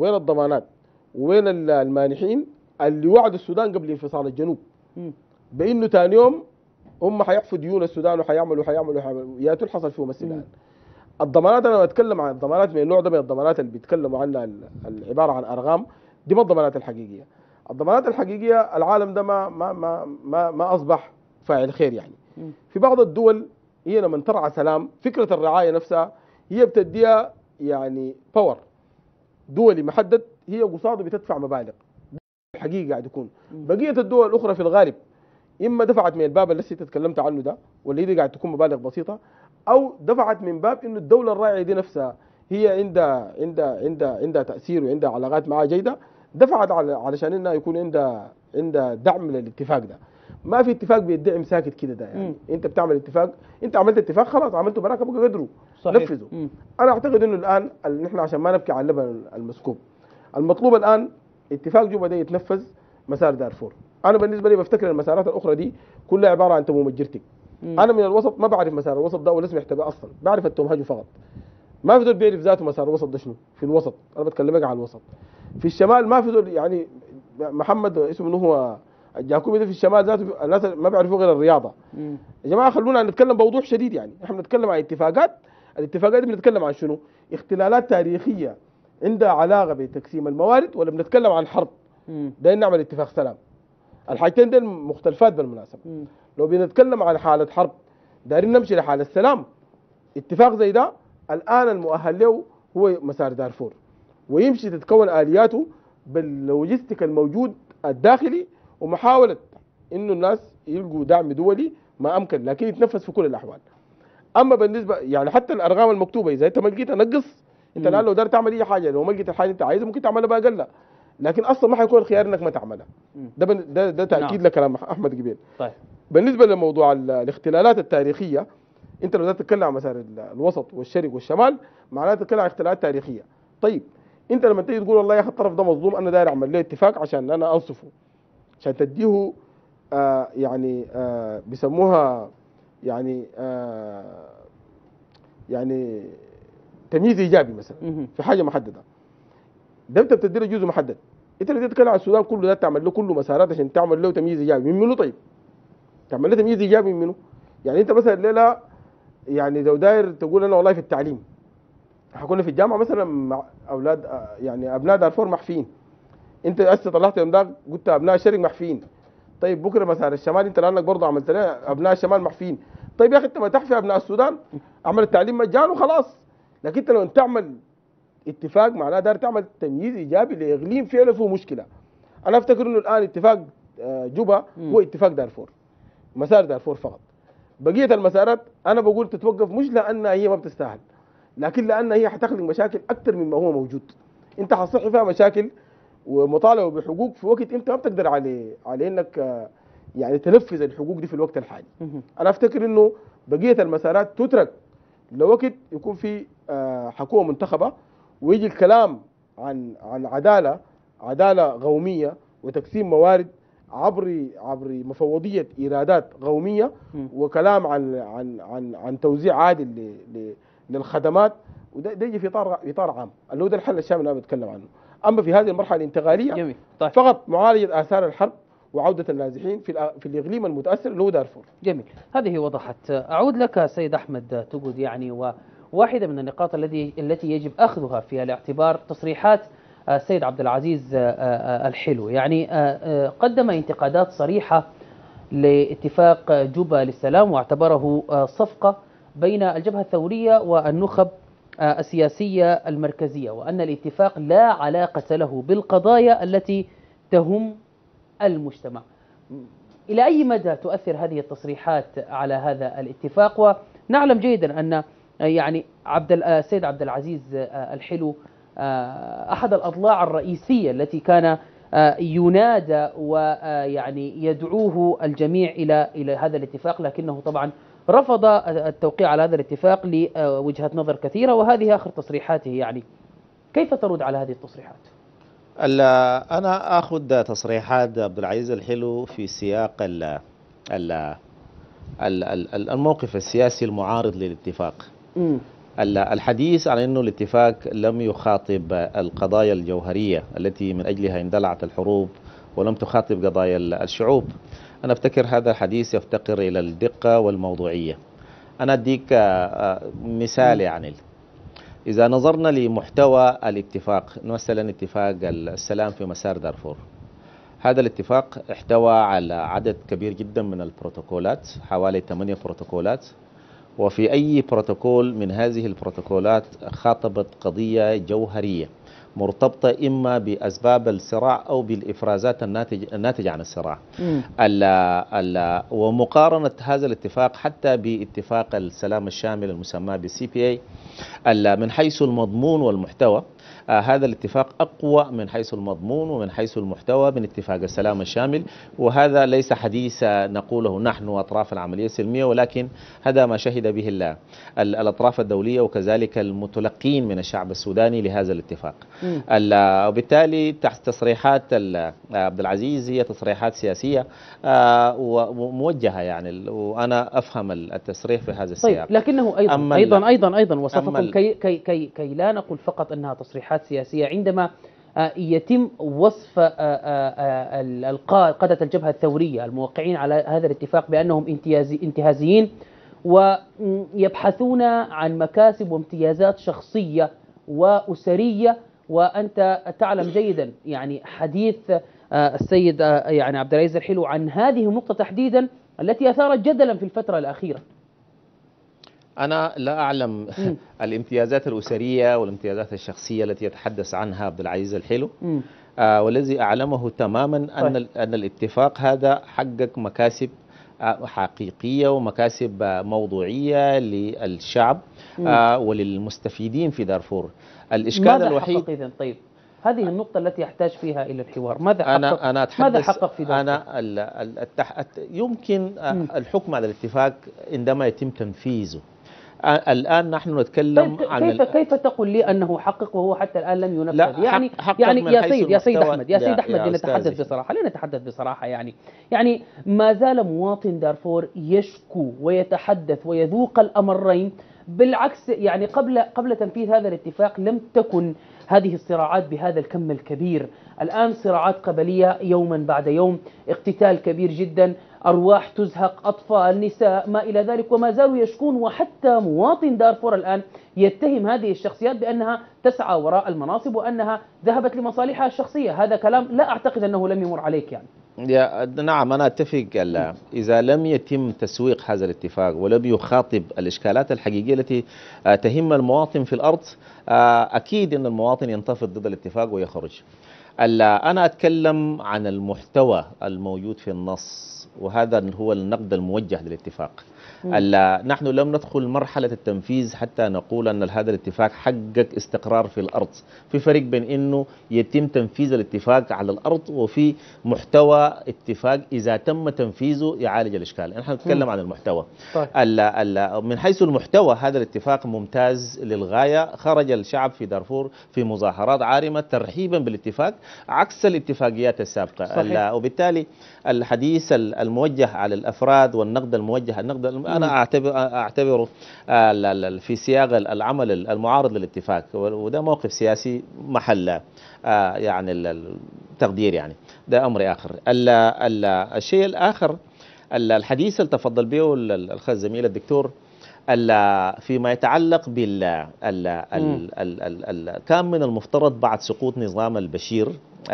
وين المانحين اللي وعدوا السودان قبل انفصال الجنوب بانه ثاني يوم هم حيعفوا ديون السودان وحيعملوا يا تلحصل فيهم السودان؟ الضمانات انا بتكلم عن الضمانات من النوع ده من الضمانات اللي بيتكلموا عنها العباره عن ارقام، دي ما الضمانات الحقيقيه. الضمانات الحقيقيه العالم ده ما اصبح فاعل خير يعني. في بعض الدول هي لما ترعى سلام فكره الرعايه نفسها هي بتديها يعني باور دولي محدد، هي قصاده بتدفع مبالغ الحقيقه قاعد يكون. بقيه الدول الاخرى في الغالب اما دفعت من الباب اللي انت تكلمت عنه ده واللي هي قاعد تكون مبالغ بسيطه، او دفعت من باب انه الدوله الراعيه دي نفسها هي عندها تاثير وعندها علاقات معها جيده، دفعت علشان انها يكون عندها دعم للاتفاق ده. ما في اتفاق بيدعم ساكت كده ده يعني. انت بتعمل اتفاق، انت عملت اتفاق خلاص عملته براك بقى قدره نفذه. انا اعتقد انه الان نحن عشان ما نبكي على اللبن المسكوب، المطلوب الان اتفاق جوبا ده يتنفذ مسار دارفور. انا بالنسبه لي بفتكر المسارات الاخرى دي كلها عباره عن تموم الجرتك. انا من الوسط ما بعرف مسار الوسط ده ولا اسمه يحتوي اصلا، بعرف التومهاجو فقط. ما في زول بيعرف ذاته مسار الوسط ده شنو في الوسط. انا بتكلمك عن الوسط. في الشمال ما في زول يعني محمد اسمه هو الجاكوبي ده في الشمال ذاته الناس ما بيعرفوا غير الرياضه. يا جماعه خلونا نتكلم بوضوح شديد يعني. احنا بنتكلم عن اتفاقات، الاتفاقات دي بنتكلم عن شنو؟ اختلالات تاريخيه عندها علاقه بتقسيم الموارد ولا بنتكلم عن حرب؟ ده نعمل اتفاق سلام. الحاجتين دول مختلفات بالمناسبه. لو بنتكلم عن حاله حرب دايرين نمشي لحاله سلام، اتفاق زي ده الآن المؤهل له هو مسار دارفور، ويمشي تتكون آلياته باللوجستيك الموجود الداخلي، ومحاولة إنه الناس يلقوا دعم دولي ما أمكن، لكن يتنفذ في كل الأحوال. أما بالنسبة يعني حتى الأرقام المكتوبة إذا أنت ما لقيتها نقص، أنت الآن لو دار تعمل أي حاجة لو ما لقيت الحاجة أنت عايزها ممكن تعملها بأقل، لكن أصلا ما حيكون الخيار إنك ما تعملها. ده تأكيد لكلام أحمد قبيل. طيب بالنسبة لموضوع الاختلالات التاريخية، انت لو تتكلم عن مسار الوسط والشرق والشمال معناته تتكلم عن اختلالات تاريخيه. طيب انت لما تيجي تقول والله يا اخي الطرف ده مظلوم انا داير اعمل له اتفاق عشان انا انصفه، عشان تديه يعني بيسموها يعني يعني تمييز ايجابي مثلا في حاجه محدده، ده انت بتدي له جزء محدد. انت اللي تتكلم عن السودان كله ده تعمل له كله مسارات عشان تعمل له تمييز ايجابي من منو؟ طيب تعمل له تمييز ايجابي من منو؟ يعني انت مثلا الليله يعني لو داير تقول انا والله في التعليم حكون في الجامعه مثلا مع اولاد يعني ابناء دارفور محفين، انت هسه طلعت يوم ده قلت ابناء الشرق محفين، طيب بكره مسار الشمال انت لانك برضه عملت لنا ابناء الشمال محفين، طيب يا اخي انت ما تحفي ابناء السودان، اعمل التعليم مجان وخلاص. لكن انت لو تعمل اتفاق معناه داير تعمل تمييز ايجابي لاقليم فعلا فيه مشكله. انا افتكر انه الان اتفاق جوبا هو اتفاق دارفور، مسار دارفور فقط. بقيه المسارات انا بقول تتوقف مش لان هي ما بتستاهل، لكن لان هي حتخلق مشاكل اكثر مما هو موجود. انت حتصحي فيها مشاكل ومطالبه بحقوق في وقت انت ما بتقدر على انك يعني تنفذ الحقوق دي في الوقت الحالي. انا افتكر انه بقيه المسارات تترك لوقت يكون في حكومه منتخبه، ويجي الكلام عن عداله قوميه وتقسيم موارد عبر مفوضيه ايرادات قوميه، وكلام عن توزيع عادل للخدمات، وده يجي في اطار عام اللي هو ده الحل الشامل اللي انا بتكلم عنه. اما في هذه المرحله الانتقاليه جميل. طيب. فقط معالجه اثار الحرب وعوده النازحين في الاقليم المتاثر اللي هو دارفور. جميل، هذه وضحت. اعود لك سيد احمد تقود، يعني وواحده من النقاط التي يجب اخذها في الاعتبار تصريحات السيد عبد العزيز الحلو، يعني قدم انتقادات صريحه لاتفاق جوبا للسلام، واعتبره صفقه بين الجبهه الثوريه والنخب السياسيه المركزيه، وان الاتفاق لا علاقه له بالقضايا التي تهم المجتمع. إلى أي مدى تؤثر هذه التصريحات على هذا الاتفاق؟ ونعلم جيدا أن يعني السيد عبد العزيز الحلو أحد الأضلاع الرئيسية التي كان ينادى ويعني يدعوه الجميع إلى هذا الاتفاق، لكنه طبعا رفض التوقيع على هذا الاتفاق لوجهة نظر كثيرة، وهذه آخر تصريحاته. يعني كيف ترد على هذه التصريحات؟ أنا أخذ تصريحات عبد العزيز الحلو في سياق الموقف السياسي المعارض للاتفاق. الحديث عن أنه الاتفاق لم يخاطب القضايا الجوهرية التي من أجلها اندلعت الحروب، ولم تخاطب قضايا الشعوب. أنا أفتكر هذا الحديث يفتقر إلى الدقة والموضوعية. أنا أديك مثال. يعني إذا نظرنا لمحتوى الاتفاق، مثلا اتفاق السلام في مسار دارفور، هذا الاتفاق احتوى على عدد كبير جدا من البروتوكولات، حوالي 8 بروتوكولات، وفي أي بروتوكول من هذه البروتوكولات خاطبت قضية جوهرية مرتبطة إما بأسباب الصراع أو بالإفرازات الناتجة عن الصراع. ومقارنة هذا الاتفاق حتى باتفاق السلام الشامل المسمى بالCPA من حيث المضمون والمحتوى، هذا الاتفاق أقوى من حيث المضمون ومن حيث المحتوى من اتفاق السلام الشامل. وهذا ليس حديث نقوله نحن أطراف العملية السلمية، ولكن هذا ما شهد به الأطراف الدولية وكذلك المتلقين من الشعب السوداني لهذا الاتفاق. وبالتالي تصريحات عبد العزيز هي تصريحات سياسية وموجهة، يعني وأنا أفهم التصريح في هذا السياق. طيب، لكنه أيضا وصفكم كي لا نقول فقط أنها تصريحات سياسية، عندما يتم وصف قادة الجبهة الثورية الموقعين على هذا الاتفاق بأنهم انتهازيين ويبحثون عن مكاسب وامتيازات شخصية وأسرية، وأنت تعلم جيدا يعني حديث السيد يعني عبد العزيز الحلو عن هذه النقطة تحديدا التي أثارت جدلا في الفترة الأخيرة. أنا لا أعلم الامتيازات الأسرية والامتيازات الشخصية التي يتحدث عنها عبد العزيز الحلو. والذي أعلمه تماما أن الاتفاق هذا حقق مكاسب حقيقية ومكاسب موضوعية للشعب وللمستفيدين في دارفور. الإشكال الوحيد إذن طيب هذه النقطة التي يحتاج فيها إلى الحوار، ماذا حقق؟ ماذا حقق في دارفور؟ يمكن الحكم على الاتفاق عندما يتم تنفيذه. الآن نحن نتكلم عن كيف تقول لي أنه حقق وهو حتى الآن لم ينفذ؟ لا يعني يا سيد أحمد لنتحدث بصراحة، لنتحدث بصراحة. يعني ما زال مواطن دارفور يشكو ويتحدث ويذوق الأمرين. بالعكس يعني قبل تنفيذ هذا الاتفاق لم تكن هذه الصراعات بهذا الكم الكبير. الآن صراعات قبلية يوما بعد يوم، اقتتال كبير جدا، أرواح تزهق، أطفال، نساء، ما إلى ذلك، وما زالوا يشكون. وحتى مواطن دارفور الآن يتهم هذه الشخصيات بأنها تسعى وراء المناصب وأنها ذهبت لمصالحها الشخصية. هذا كلام لا أعتقد أنه لم يمر عليك يعني. نعم أنا أتفق. إذا لم يتم تسويق هذا الاتفاق ولم يخاطب الإشكالات الحقيقية التي تهم المواطن في الأرض، أكيد أن المواطن ينتفض ضد الاتفاق ويخرج. أنا أتكلم عن المحتوى الموجود في النص، وهذا هو النقد الموجه للاتفاق. نحن لم ندخل مرحلة التنفيذ حتى نقول أن هذا الاتفاق حقق استقرار في الأرض. في فرق بين أنه يتم تنفيذ الاتفاق على الأرض وفي محتوى اتفاق إذا تم تنفيذه يعالج الإشكال. نحن نتكلم عن المحتوى. من حيث المحتوى هذا الاتفاق ممتاز للغاية. خرج الشعب في دارفور في مظاهرات عارمة ترحيبا بالاتفاق عكس الاتفاقيات السابقة. وبالتالي الحديث الموجه على الأفراد والنقد الموجه أنا أعتبره في سياق العمل المعارض للاتفاق، وده موقف سياسي محل يعني التقدير. يعني ده أمر آخر. الشيء الآخر الحديث اللي تفضل به الأخ الزميل الدكتور فيما يتعلق كان من المفترض بعد سقوط نظام البشير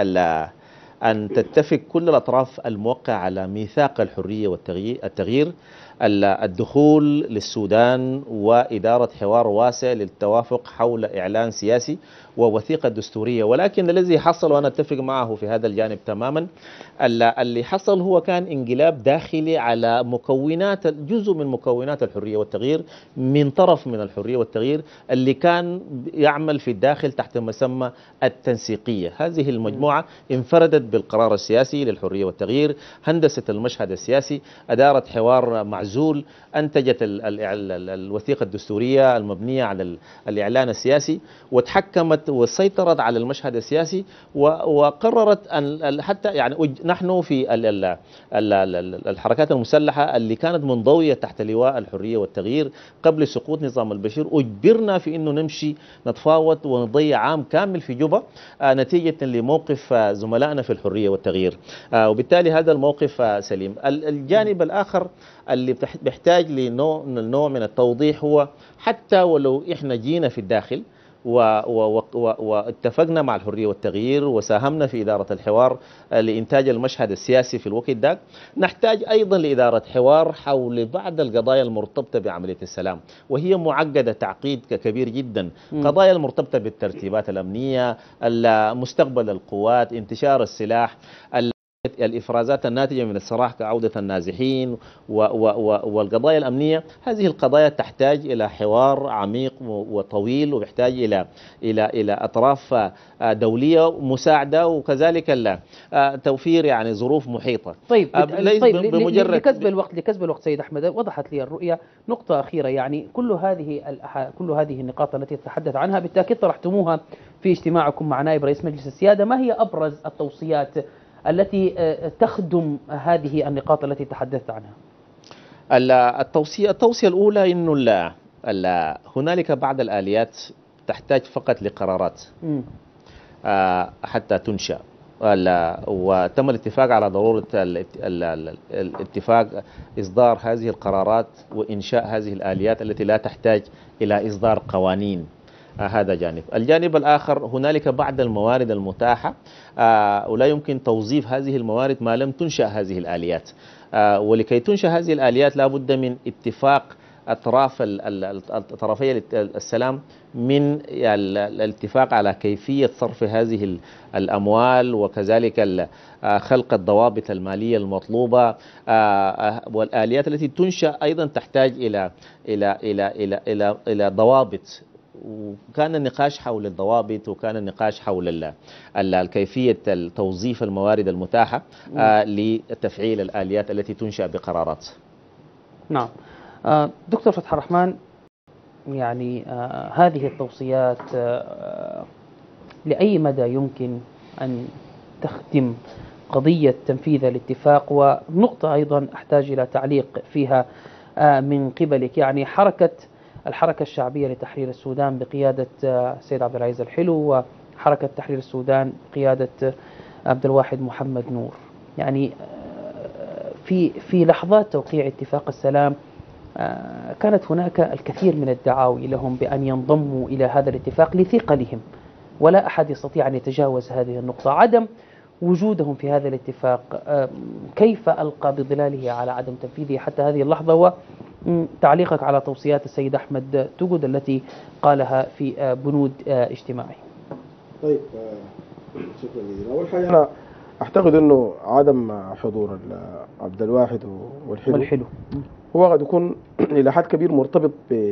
أن تتفق كل الأطراف الموقعة على ميثاق الحرية والتغيير الدخول للسودان وإدارة حوار واسع للتوافق حول إعلان سياسي ووثيقة دستورية. ولكن الذي حصل، وأنا أتفق معه في هذا الجانب تماما، اللي حصل هو كان انقلاب داخلي على جزء من مكونات الحرية والتغيير من طرف من الحرية والتغيير اللي كان يعمل في الداخل تحت مسمى التنسيقية. هذه المجموعة انفردت بالقرار السياسي للحرية والتغيير، هندست المشهد السياسي، أدارت حوار معزول، أنتجت الوثيقة الدستورية المبنية على الإعلان السياسي، وتحكمت وسيطرت على المشهد السياسي، وقررت أن حتى يعني نحن في الحركات المسلحة اللي كانت منضوية تحت لواء الحرية والتغيير قبل سقوط نظام البشير أجبرنا في أنه نمشي نتفاوض ونضيع عام كامل في جوبا نتيجة لموقف زملائنا في الحرية والتغيير. وبالتالي هذا الموقف سليم. الجانب الآخر اللي بيحتاج لنوع من التوضيح هو حتى ولو إحنا جينا في الداخل واتفقنا مع الحرية والتغيير وساهمنا في إدارة الحوار لإنتاج المشهد السياسي في الوقت ده، نحتاج أيضا لإدارة حوار حول بعض القضايا المرتبطة بعملية السلام، وهي معقدة تعقيد كبير جدا. قضايا المرتبطة بالترتيبات الأمنية، مستقبل القوات، انتشار السلاح، الإفرازات الناتجة من السراح كعودة النازحين والقضايا الأمنية. هذه القضايا تحتاج إلى حوار عميق وطويل، ويحتاج إلى أطراف دولية مساعدة، وكذلك توفير يعني ظروف محيطة. طيب بمجرد لكسب الوقت سيد أحمد، وضحت لي الرؤية. نقطة أخيرة، يعني كل هذه النقاط التي تتحدث عنها بالتأكيد طرحتموها في اجتماعكم مع نائب رئيس مجلس السيادة. ما هي أبرز التوصيات التي تخدم هذه النقاط التي تحدثت عنها؟ التوصية الأولى أنه هنالك بعض الآليات تحتاج فقط لقرارات حتى تنشأ، وتم الاتفاق على ضرورة الاتفاق إصدار هذه القرارات وإنشاء هذه الآليات التي لا تحتاج إلى إصدار قوانين. هذا جانب. الجانب الآخر، هنالك بعض الموارد المتاحة ولا يمكن توظيف هذه الموارد ما لم تنشأ هذه الآليات، ولكي تنشأ هذه الآليات لا بد من اتفاق أطراف طرفي السلام من الاتفاق على كيفية صرف هذه الأموال، وكذلك خلق الضوابط المالية المطلوبة، والآليات التي تنشأ أيضا تحتاج إلى ضوابط. وكان النقاش حول الضوابط، وكان النقاش حول كيفية توظيف الموارد المتاحة لتفعيل الآليات التي تنشأ بقرارات. نعم. دكتور فتح الرحمن، يعني هذه التوصيات لأي مدى يمكن أن تخدم قضية تنفيذ الاتفاق؟ ونقطة أيضا أحتاج إلى تعليق فيها من قبلك، يعني الحركة الشعبية لتحرير السودان بقيادة السيد عبد العزيز الحلو، وحركة تحرير السودان بقيادة عبد الواحد محمد نور، يعني في لحظات توقيع اتفاق السلام كانت هناك الكثير من الدعاوي لهم بأن ينضموا إلى هذا الاتفاق لثقلهم، ولا أحد يستطيع أن يتجاوز هذه النقطة. عدم وجودهم في هذا الاتفاق كيف ألقى بظلاله على عدم تنفيذه حتى هذه اللحظة؟ وتعليقك على توصيات السيد أحمد توغود التي قالها في بنود اجتماعي. طيب، شكرا جزيلا. أول حاجة أنا أعتقد أنه عدم حضور عبد الواحد والحلو هو قد يكون إلى حد كبير مرتبط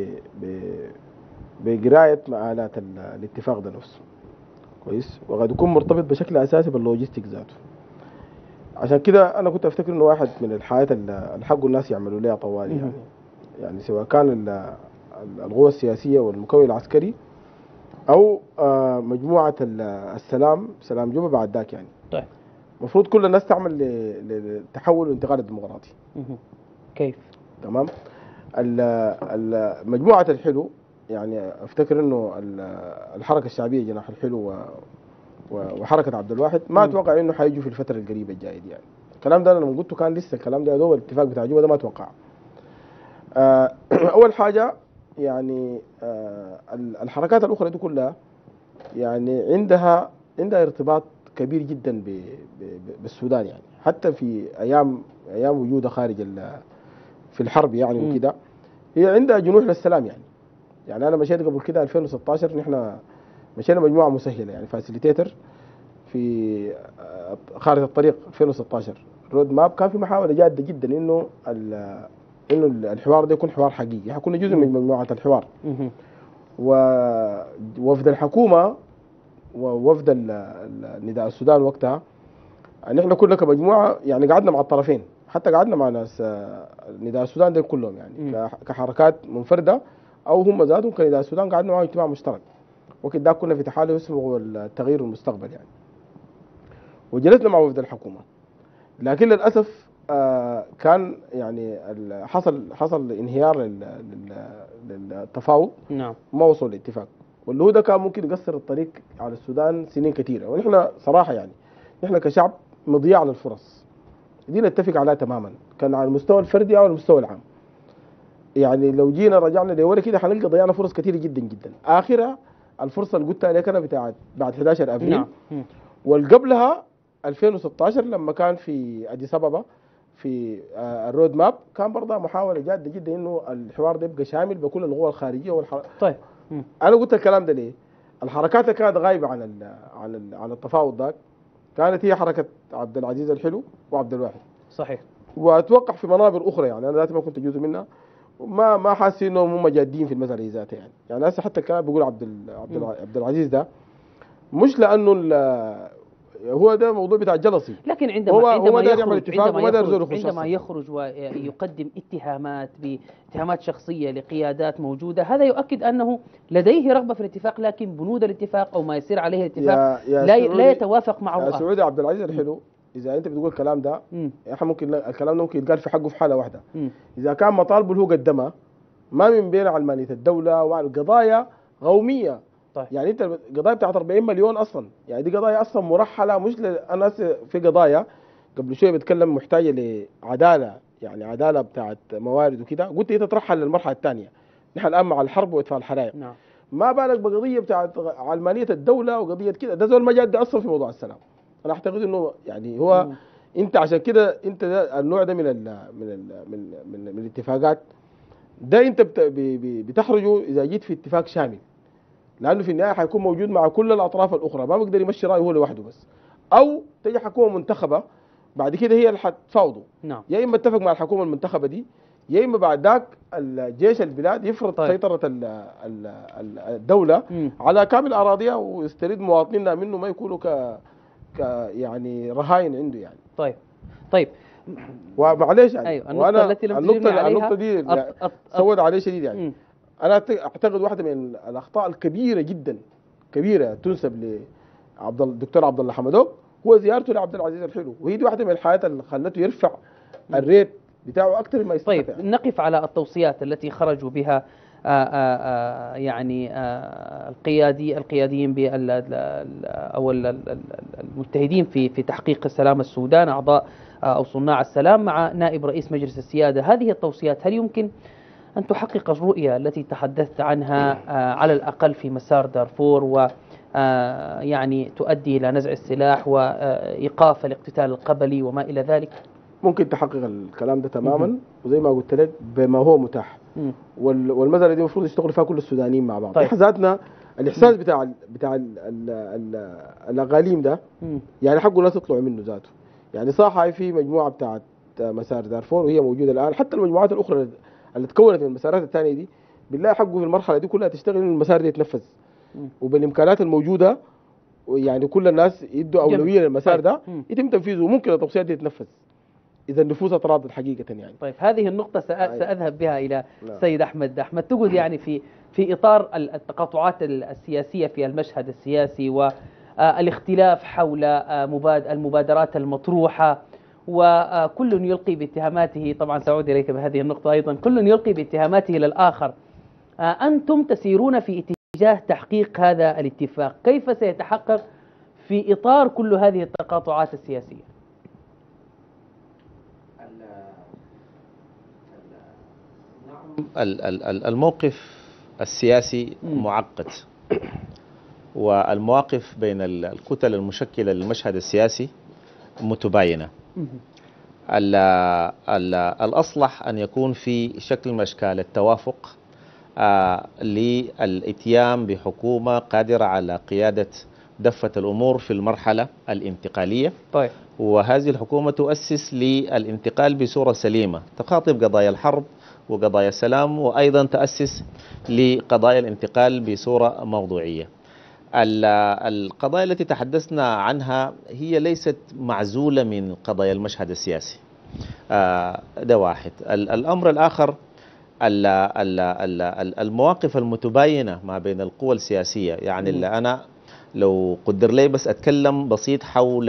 بقراية مآلات الاتفاق ده نفسه، كويس، وقد يكون مرتبط بشكل أساسي باللوجيستيك ذاته. عشان كده أنا كنت أفتكر إنه واحد من الحاجات اللي حقوا الناس يعملوا لها طوالي، يعني سواء كان القوى السياسية والمكون العسكري أو مجموعة سلام جوبا بعد ذاك، يعني طيب المفروض كل الناس تعمل للتحول والانتقال الديمقراطي. كيف؟ تمام. مجموعة الحلو، يعني افتكر انه الحركة الشعبية جناح الحلو وحركة عبد الواحد ما اتوقع انه حيجوا في الفترة القريبة الجاية دي. يعني الكلام ده انا لما قلته كان لسه الكلام ده دوب الاتفاق بتاع جوبا ده ما اتوقع. اول حاجة يعني الحركات الاخرى دي كلها يعني عندها ارتباط كبير جدا بالسودان، يعني حتى في ايام وجودها خارج في الحرب يعني وكده، هي عندها جنوح للسلام. يعني انا مشيت قبل كده 2016 نحن مشينا مجموعه مسهله، يعني فاسيليتيتر في خارطه الطريق 2016 رود ماب، كان في محاوله جاده جدا انه الحوار ده يكون حوار حقيقي، كنا جزء من مجموعه الحوار. ووفد الحكومه ووفد النداء السودان وقتها، نحن كلنا كمجموعه يعني قعدنا مع الطرفين، حتى قعدنا مع ناس نداء السودان ده كلهم، يعني كحركات منفرده او هم ذاتهم كنداء السودان قعدنا معهم اجتماع مشترك. وقت ده كنا في تحالف اسمه التغيير والمستقبل يعني، وجلسنا مع وفد الحكومه. لكن للاسف كان يعني حصل انهيار للتفاوض. نعم. ما وصلوا لاتفاق، واللي هو ده كان ممكن يقصر الطريق على السودان سنين كثيره. ونحن صراحه يعني نحن كشعب مضياع للفرص دي، نتفق عليها تماما، كان على المستوى الفردي او المستوى العام. يعني لو جينا رجعنا لورا كده حنلقى ضيعنا فرص كثيره جدا جدا. اخرها الفرصه اللي قلت عليها انا بتاعت بعد 11 ابريل. نعم. والقبلها 2016 لما كان في اديس ابابا في الرود ماب، كان برضه محاوله جاده جدا انه الحوار ده يبقى شامل بكل القوى الخارجيه طيب انا قلت الكلام ده ليه؟ الحركات اللي كانت غايبه عن التفاوض ذاك كانت هي حركه عبد العزيز الحلو وعبد الواحد. صحيح. واتوقع في منابر اخرى، يعني انا ذاتي ما كنت جزء منها، ما حاسس انهم هم جادين في المساله ذاتها. يعني هسه حتى الكلام بيقول عبد العزيز ده مش لانه هو ده موضوع بتاع جلسي، لكن عندما يخرج ويقدم اتهامات شخصية لقيادات موجودة، هذا يؤكد أنه لديه رغبة في الاتفاق، لكن بنود الاتفاق أو ما يسير عليه الاتفاق لا يتوافق معه. يا سعودي عبد العزيز الحلو، إذا أنت بتقول الكلام ده احنا ممكن الكلام ده ممكن يتقال في حقه في حالة واحدة. إذا كان مطالبه اللي هو قدمها ما من بين علمانية الدولة والقضايا قومية. طيب. يعني انت القضايا بتاعت 40 مليون اصلا، يعني دي قضايا اصلا مرحله، مش انا في قضايا قبل شويه بتكلم محتاجه لعداله، يعني عداله بتاعت موارد وكده، قلت هي تترحل للمرحله الثانيه. نحن الان مع الحرب وادفاع الحرائق. نعم. ما بالك بقضيه بتاعت علمانيه الدوله وقضيه كده، ده زول ما جاد اصلا في موضوع السلام. انا اعتقد انه يعني هو انت عشان كده انت النوع ده من الاتفاقات ده انت بتخرجه اذا جيت في اتفاق شامل، لانه في النهايه حيكون موجود مع كل الاطراف الاخرى، ما بيقدر يمشي رايه هو لوحده بس. او تجي حكومه منتخبه بعد كده هي اللي حتفاوضه. نعم. يا اما اتفق مع الحكومه المنتخبه دي، يا اما بعد ذاك الجيش البلاد يفرض طيب. سيطره الدوله على كامل اراضيها ويسترد مواطنينها منه، ما يكونوا يعني رهاين عنده يعني. طيب ومعلش يعني. أيوة. النقطة التي لم تجبني عليها النقطه دي سود عليه شديد يعني. انا اعتقد واحده من الاخطاء الكبيره جدا كبيره تنسب الدكتور عبد الله حمدوك هو زيارته لعبد العزيز الحلو، وهي دي واحده من الحاجات اللي خلته يرفع الريت بتاعه اكثر مما يستحق. طيب نقف على التوصيات التي خرجوا بها يعني القياديين او المجتهدين في تحقيق السلام السودان، اعضاء او صناع السلام مع نائب رئيس مجلس السياده. هذه التوصيات هل يمكن ان تحقق الرؤيه التي تحدثت عنها على الاقل في مسار دارفور، و يعني تؤدي الى نزع السلاح وايقاف الاقتتال القبلي وما الى ذلك؟ ممكن تحقق الكلام ده تماما، وزي ما قلت لك بما هو متاح. والمساله دي المفروض يشتغلوا فيها كل السودانيين مع بعض. طيب. احنا ذاتنا الاحساس بتاع الاقاليم ده يعني حقه الناس يطلعوا منه ذاته. يعني صح، هاي في مجموعه بتاعت مسار دارفور وهي موجوده الان، حتى المجموعات الاخرى اللي تكونت من المسارات الثانيه دي بالله حقه في المرحله دي كلها تشتغل ان المسار دي يتنفذ وبالامكانات الموجوده، يعني كل الناس يدوا اولويه للمسار ده يتم تنفيذه، وممكن التوصيات دي تتنفذ اذا النفوس تراضت حقيقه يعني. طيب هذه النقطه ساذهب بها الى السيد احمد تقول يعني في اطار التقاطعات السياسيه في المشهد السياسي والاختلاف حول المبادرات المطروحه، وكل يلقي باتهاماته، طبعا سأعود اليك بهذه النقطه ايضا، كل يلقي باتهاماته للاخر، انتم تسيرون في اتجاه تحقيق هذا الاتفاق، كيف سيتحقق في اطار كل هذه التقاطعات السياسيه؟ الموقف السياسي معقد، والمواقف بين الكتل المشكلة للمشهد السياسي متباينة. الأصلح أن يكون في شكل من أشكال التوافق للإتيان بحكومة قادرة على قيادة دفة الأمور في المرحلة الانتقالية. طيب. وهذه الحكومة تؤسس للانتقال بصورة سليمة، تخاطب قضايا الحرب وقضايا السلام، وأيضا تأسس لقضايا الانتقال بصورة موضوعية. القضايا التي تحدثنا عنها هي ليست معزولة من قضايا المشهد السياسي، ده واحد. الأمر الآخر المواقف المتباينة ما بين القوى السياسية، يعني اللي أنا لو قدر لي بس أتكلم بسيط حول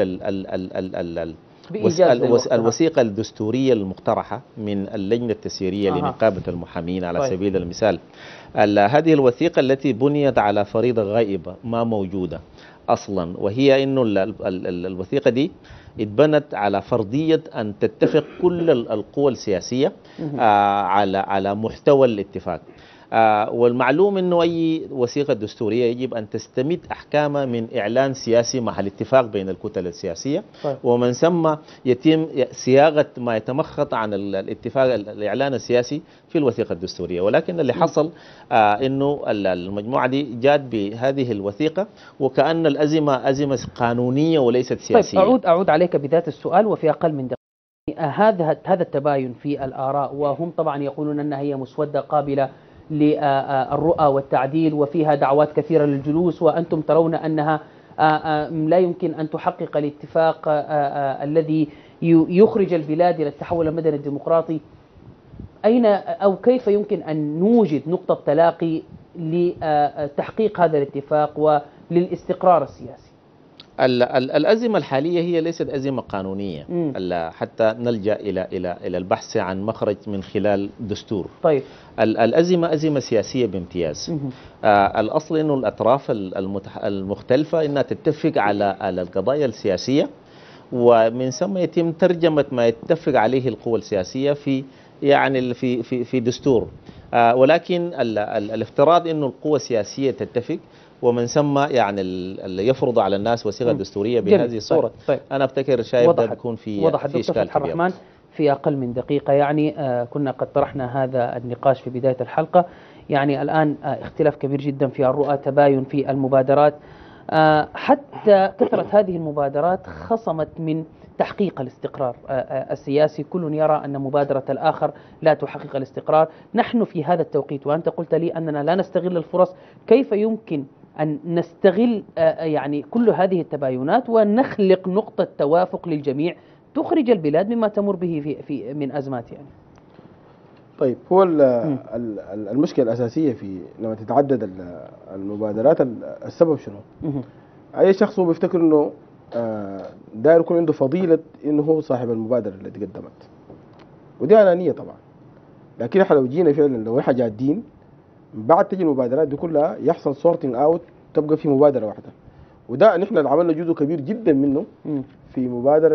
الوثيقة الدستورية المقترحة من اللجنة التسييرية لنقابة المحامين على سبيل المثال. هذه الوثيقة التي بنيت على فريضة غائبة ما موجودة أصلا، وهي أنه الوثيقة دي اتبنت على فرضية أن تتفق كل القوى السياسية على محتوى الاتفاق. والمعلوم أنه أي وثيقة دستورية يجب أن تستمد أحكامها من إعلان سياسي مع الاتفاق بين الكتل السياسية. طيب. ومن ثم يتم صياغة ما يتمخط عن الاتفاق الإعلان السياسي في الوثيقة الدستورية. ولكن اللي حصل أنه المجموعة دي جات بهذه الوثيقة وكأن الأزمة أزمة قانونية وليست سياسية. طيب أعود عليك بذات السؤال وفي أقل من دقيقة. هذا التباين في الآراء، وهم طبعا يقولون أنها هي مسودة قابلة للرؤى والتعديل وفيها دعوات كثيرة للجلوس، وأنتم ترون أنها لا يمكن أن تحقق الاتفاق الذي يخرج البلاد إلى التحول المدني الديمقراطي. أين أو كيف يمكن أن نوجد نقطة تلاقي لتحقيق هذا الاتفاق وللاستقرار السياسي؟ الأزمة الحالية هي ليست أزمة قانونية حتى نلجأ إلى البحث عن مخرج من خلال دستور. طيب. الأزمة أزمة سياسية بامتياز. الأصل أنه الأطراف المختلفة أنها تتفق على القضايا السياسية، ومن ثم يتم ترجمة ما يتفق عليه القوى السياسية في دستور. ولكن الافتراض أنه القوى السياسية تتفق ومن ثم اللي يفرض على الناس وثيقة دستورية بهذه الصورة. طيب. أنا أفتكر شايف ده بيكون في وضحت إشكال كبير. الرحمن في أقل من دقيقة. يعني كنا قد طرحنا هذا النقاش في بداية الحلقة. يعني الآن اختلاف كبير جدا في الرؤى، تباين في المبادرات، حتى كثرة هذه المبادرات خصمت من تحقيق الاستقرار السياسي. كل يرى أن مبادرة الآخر لا تحقق الاستقرار. نحن في هذا التوقيت، وأنت قلت لي أننا لا نستغل الفرص، كيف يمكن أن نستغل يعني كل هذه التباينات ونخلق نقطة توافق للجميع تخرج البلاد مما تمر به في من أزمات يعني؟ طيب، هو المشكلة الأساسية في لما تتعدد المبادرات، السبب شنو؟ أي شخص هو بيفتكر إنه داير يكون عنده فضيلة إنه هو صاحب المبادرة اللي تقدمت، ودي أنانية طبعا. لكن احنا لو جينا فعلا، لو احنا جادين، بعد تجي المبادرات دي كلها يحصل سورتنج اوت، تبقى في مبادرة واحدة. وده نحن اللي عملنا جزء كبير جدا منه في مبادرة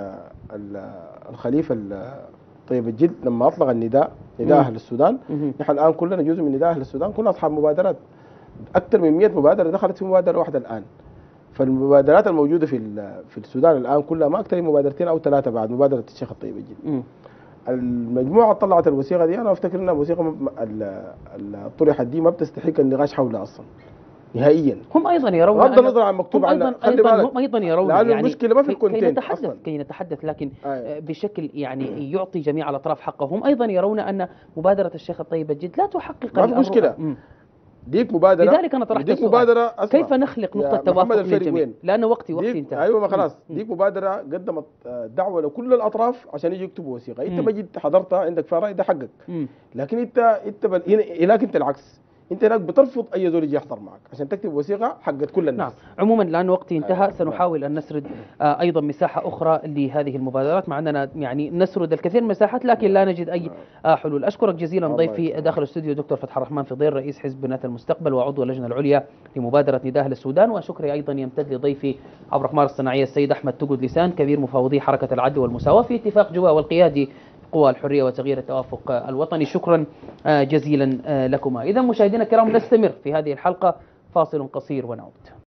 الخليفة طيب الجد، لما أطلق نداء أهل السودان. نحن الآن كلنا جزء من نداء أهل السودان، كنا أصحاب مبادرات. أكثر من 100 مبادرة دخلت في مبادرة واحدة الآن. فالمبادرات الموجودة في السودان الآن كلها ما أكثر من مبادرتين أو 3 بعد مبادرة الشيخ الطيب الجد. المجموعة طلعت الوثيقة دي، أنا أفتكر أنها وثيقة الطرحت دي ما بتستحق النقاش حولها أصلا نهائيا. هم ايضا يرون، بغض النظر عن مكتوب عنها، هم ايضا يرون يعني المشكله ما في الكونتنت كي نتحدث لكن بشكل يعني يعطي جميع الاطراف حقهم. هم ايضا يرون ان مبادره الشيخ الطيب الجد لا تحقق. ما في مشكله، ديك مبادره، لذلك انا طرحت السؤال، كيف نخلق نقطه توافق للجميع؟ لانه وقتي انتهى. ايوه ما خلاص، ديك مبادره قدمت دعوه لكل الاطراف عشان يجوا يكتبوا وثيقه. انت ما جيت حضرتها، عندك فيها راي، ده حقك. لكن انت هناك انت العكس، انت هناك بترفض اي زول يجي يحضر معك عشان تكتب وثيقه حقت كل الناس. نعم. عموما لان وقتي انتهى سنحاول ان نسرد ايضا مساحه اخرى لهذه المبادرات، مع اننا يعني نسرد الكثير من المساحات لكن لا نجد اي حلول. اشكرك جزيلا ضيفي داخل الاستوديو دكتور فتح الرحمن فضيل، رئيس حزب بناة المستقبل وعضو اللجنه العليا لمبادره نداء السودان. وشكري ايضا يمتد لضيفي عبر اقمار الصناعيه السيد احمد تقود لسان، كبير مفاوضي حركه العدل والمساواه في اتفاق جوا والقيادي قوى الحرية وتغيير التوافق الوطني. شكرا جزيلا لكما. إذا مشاهدينا الكرام نستمر في هذه الحلقة، فاصل قصير ونعود.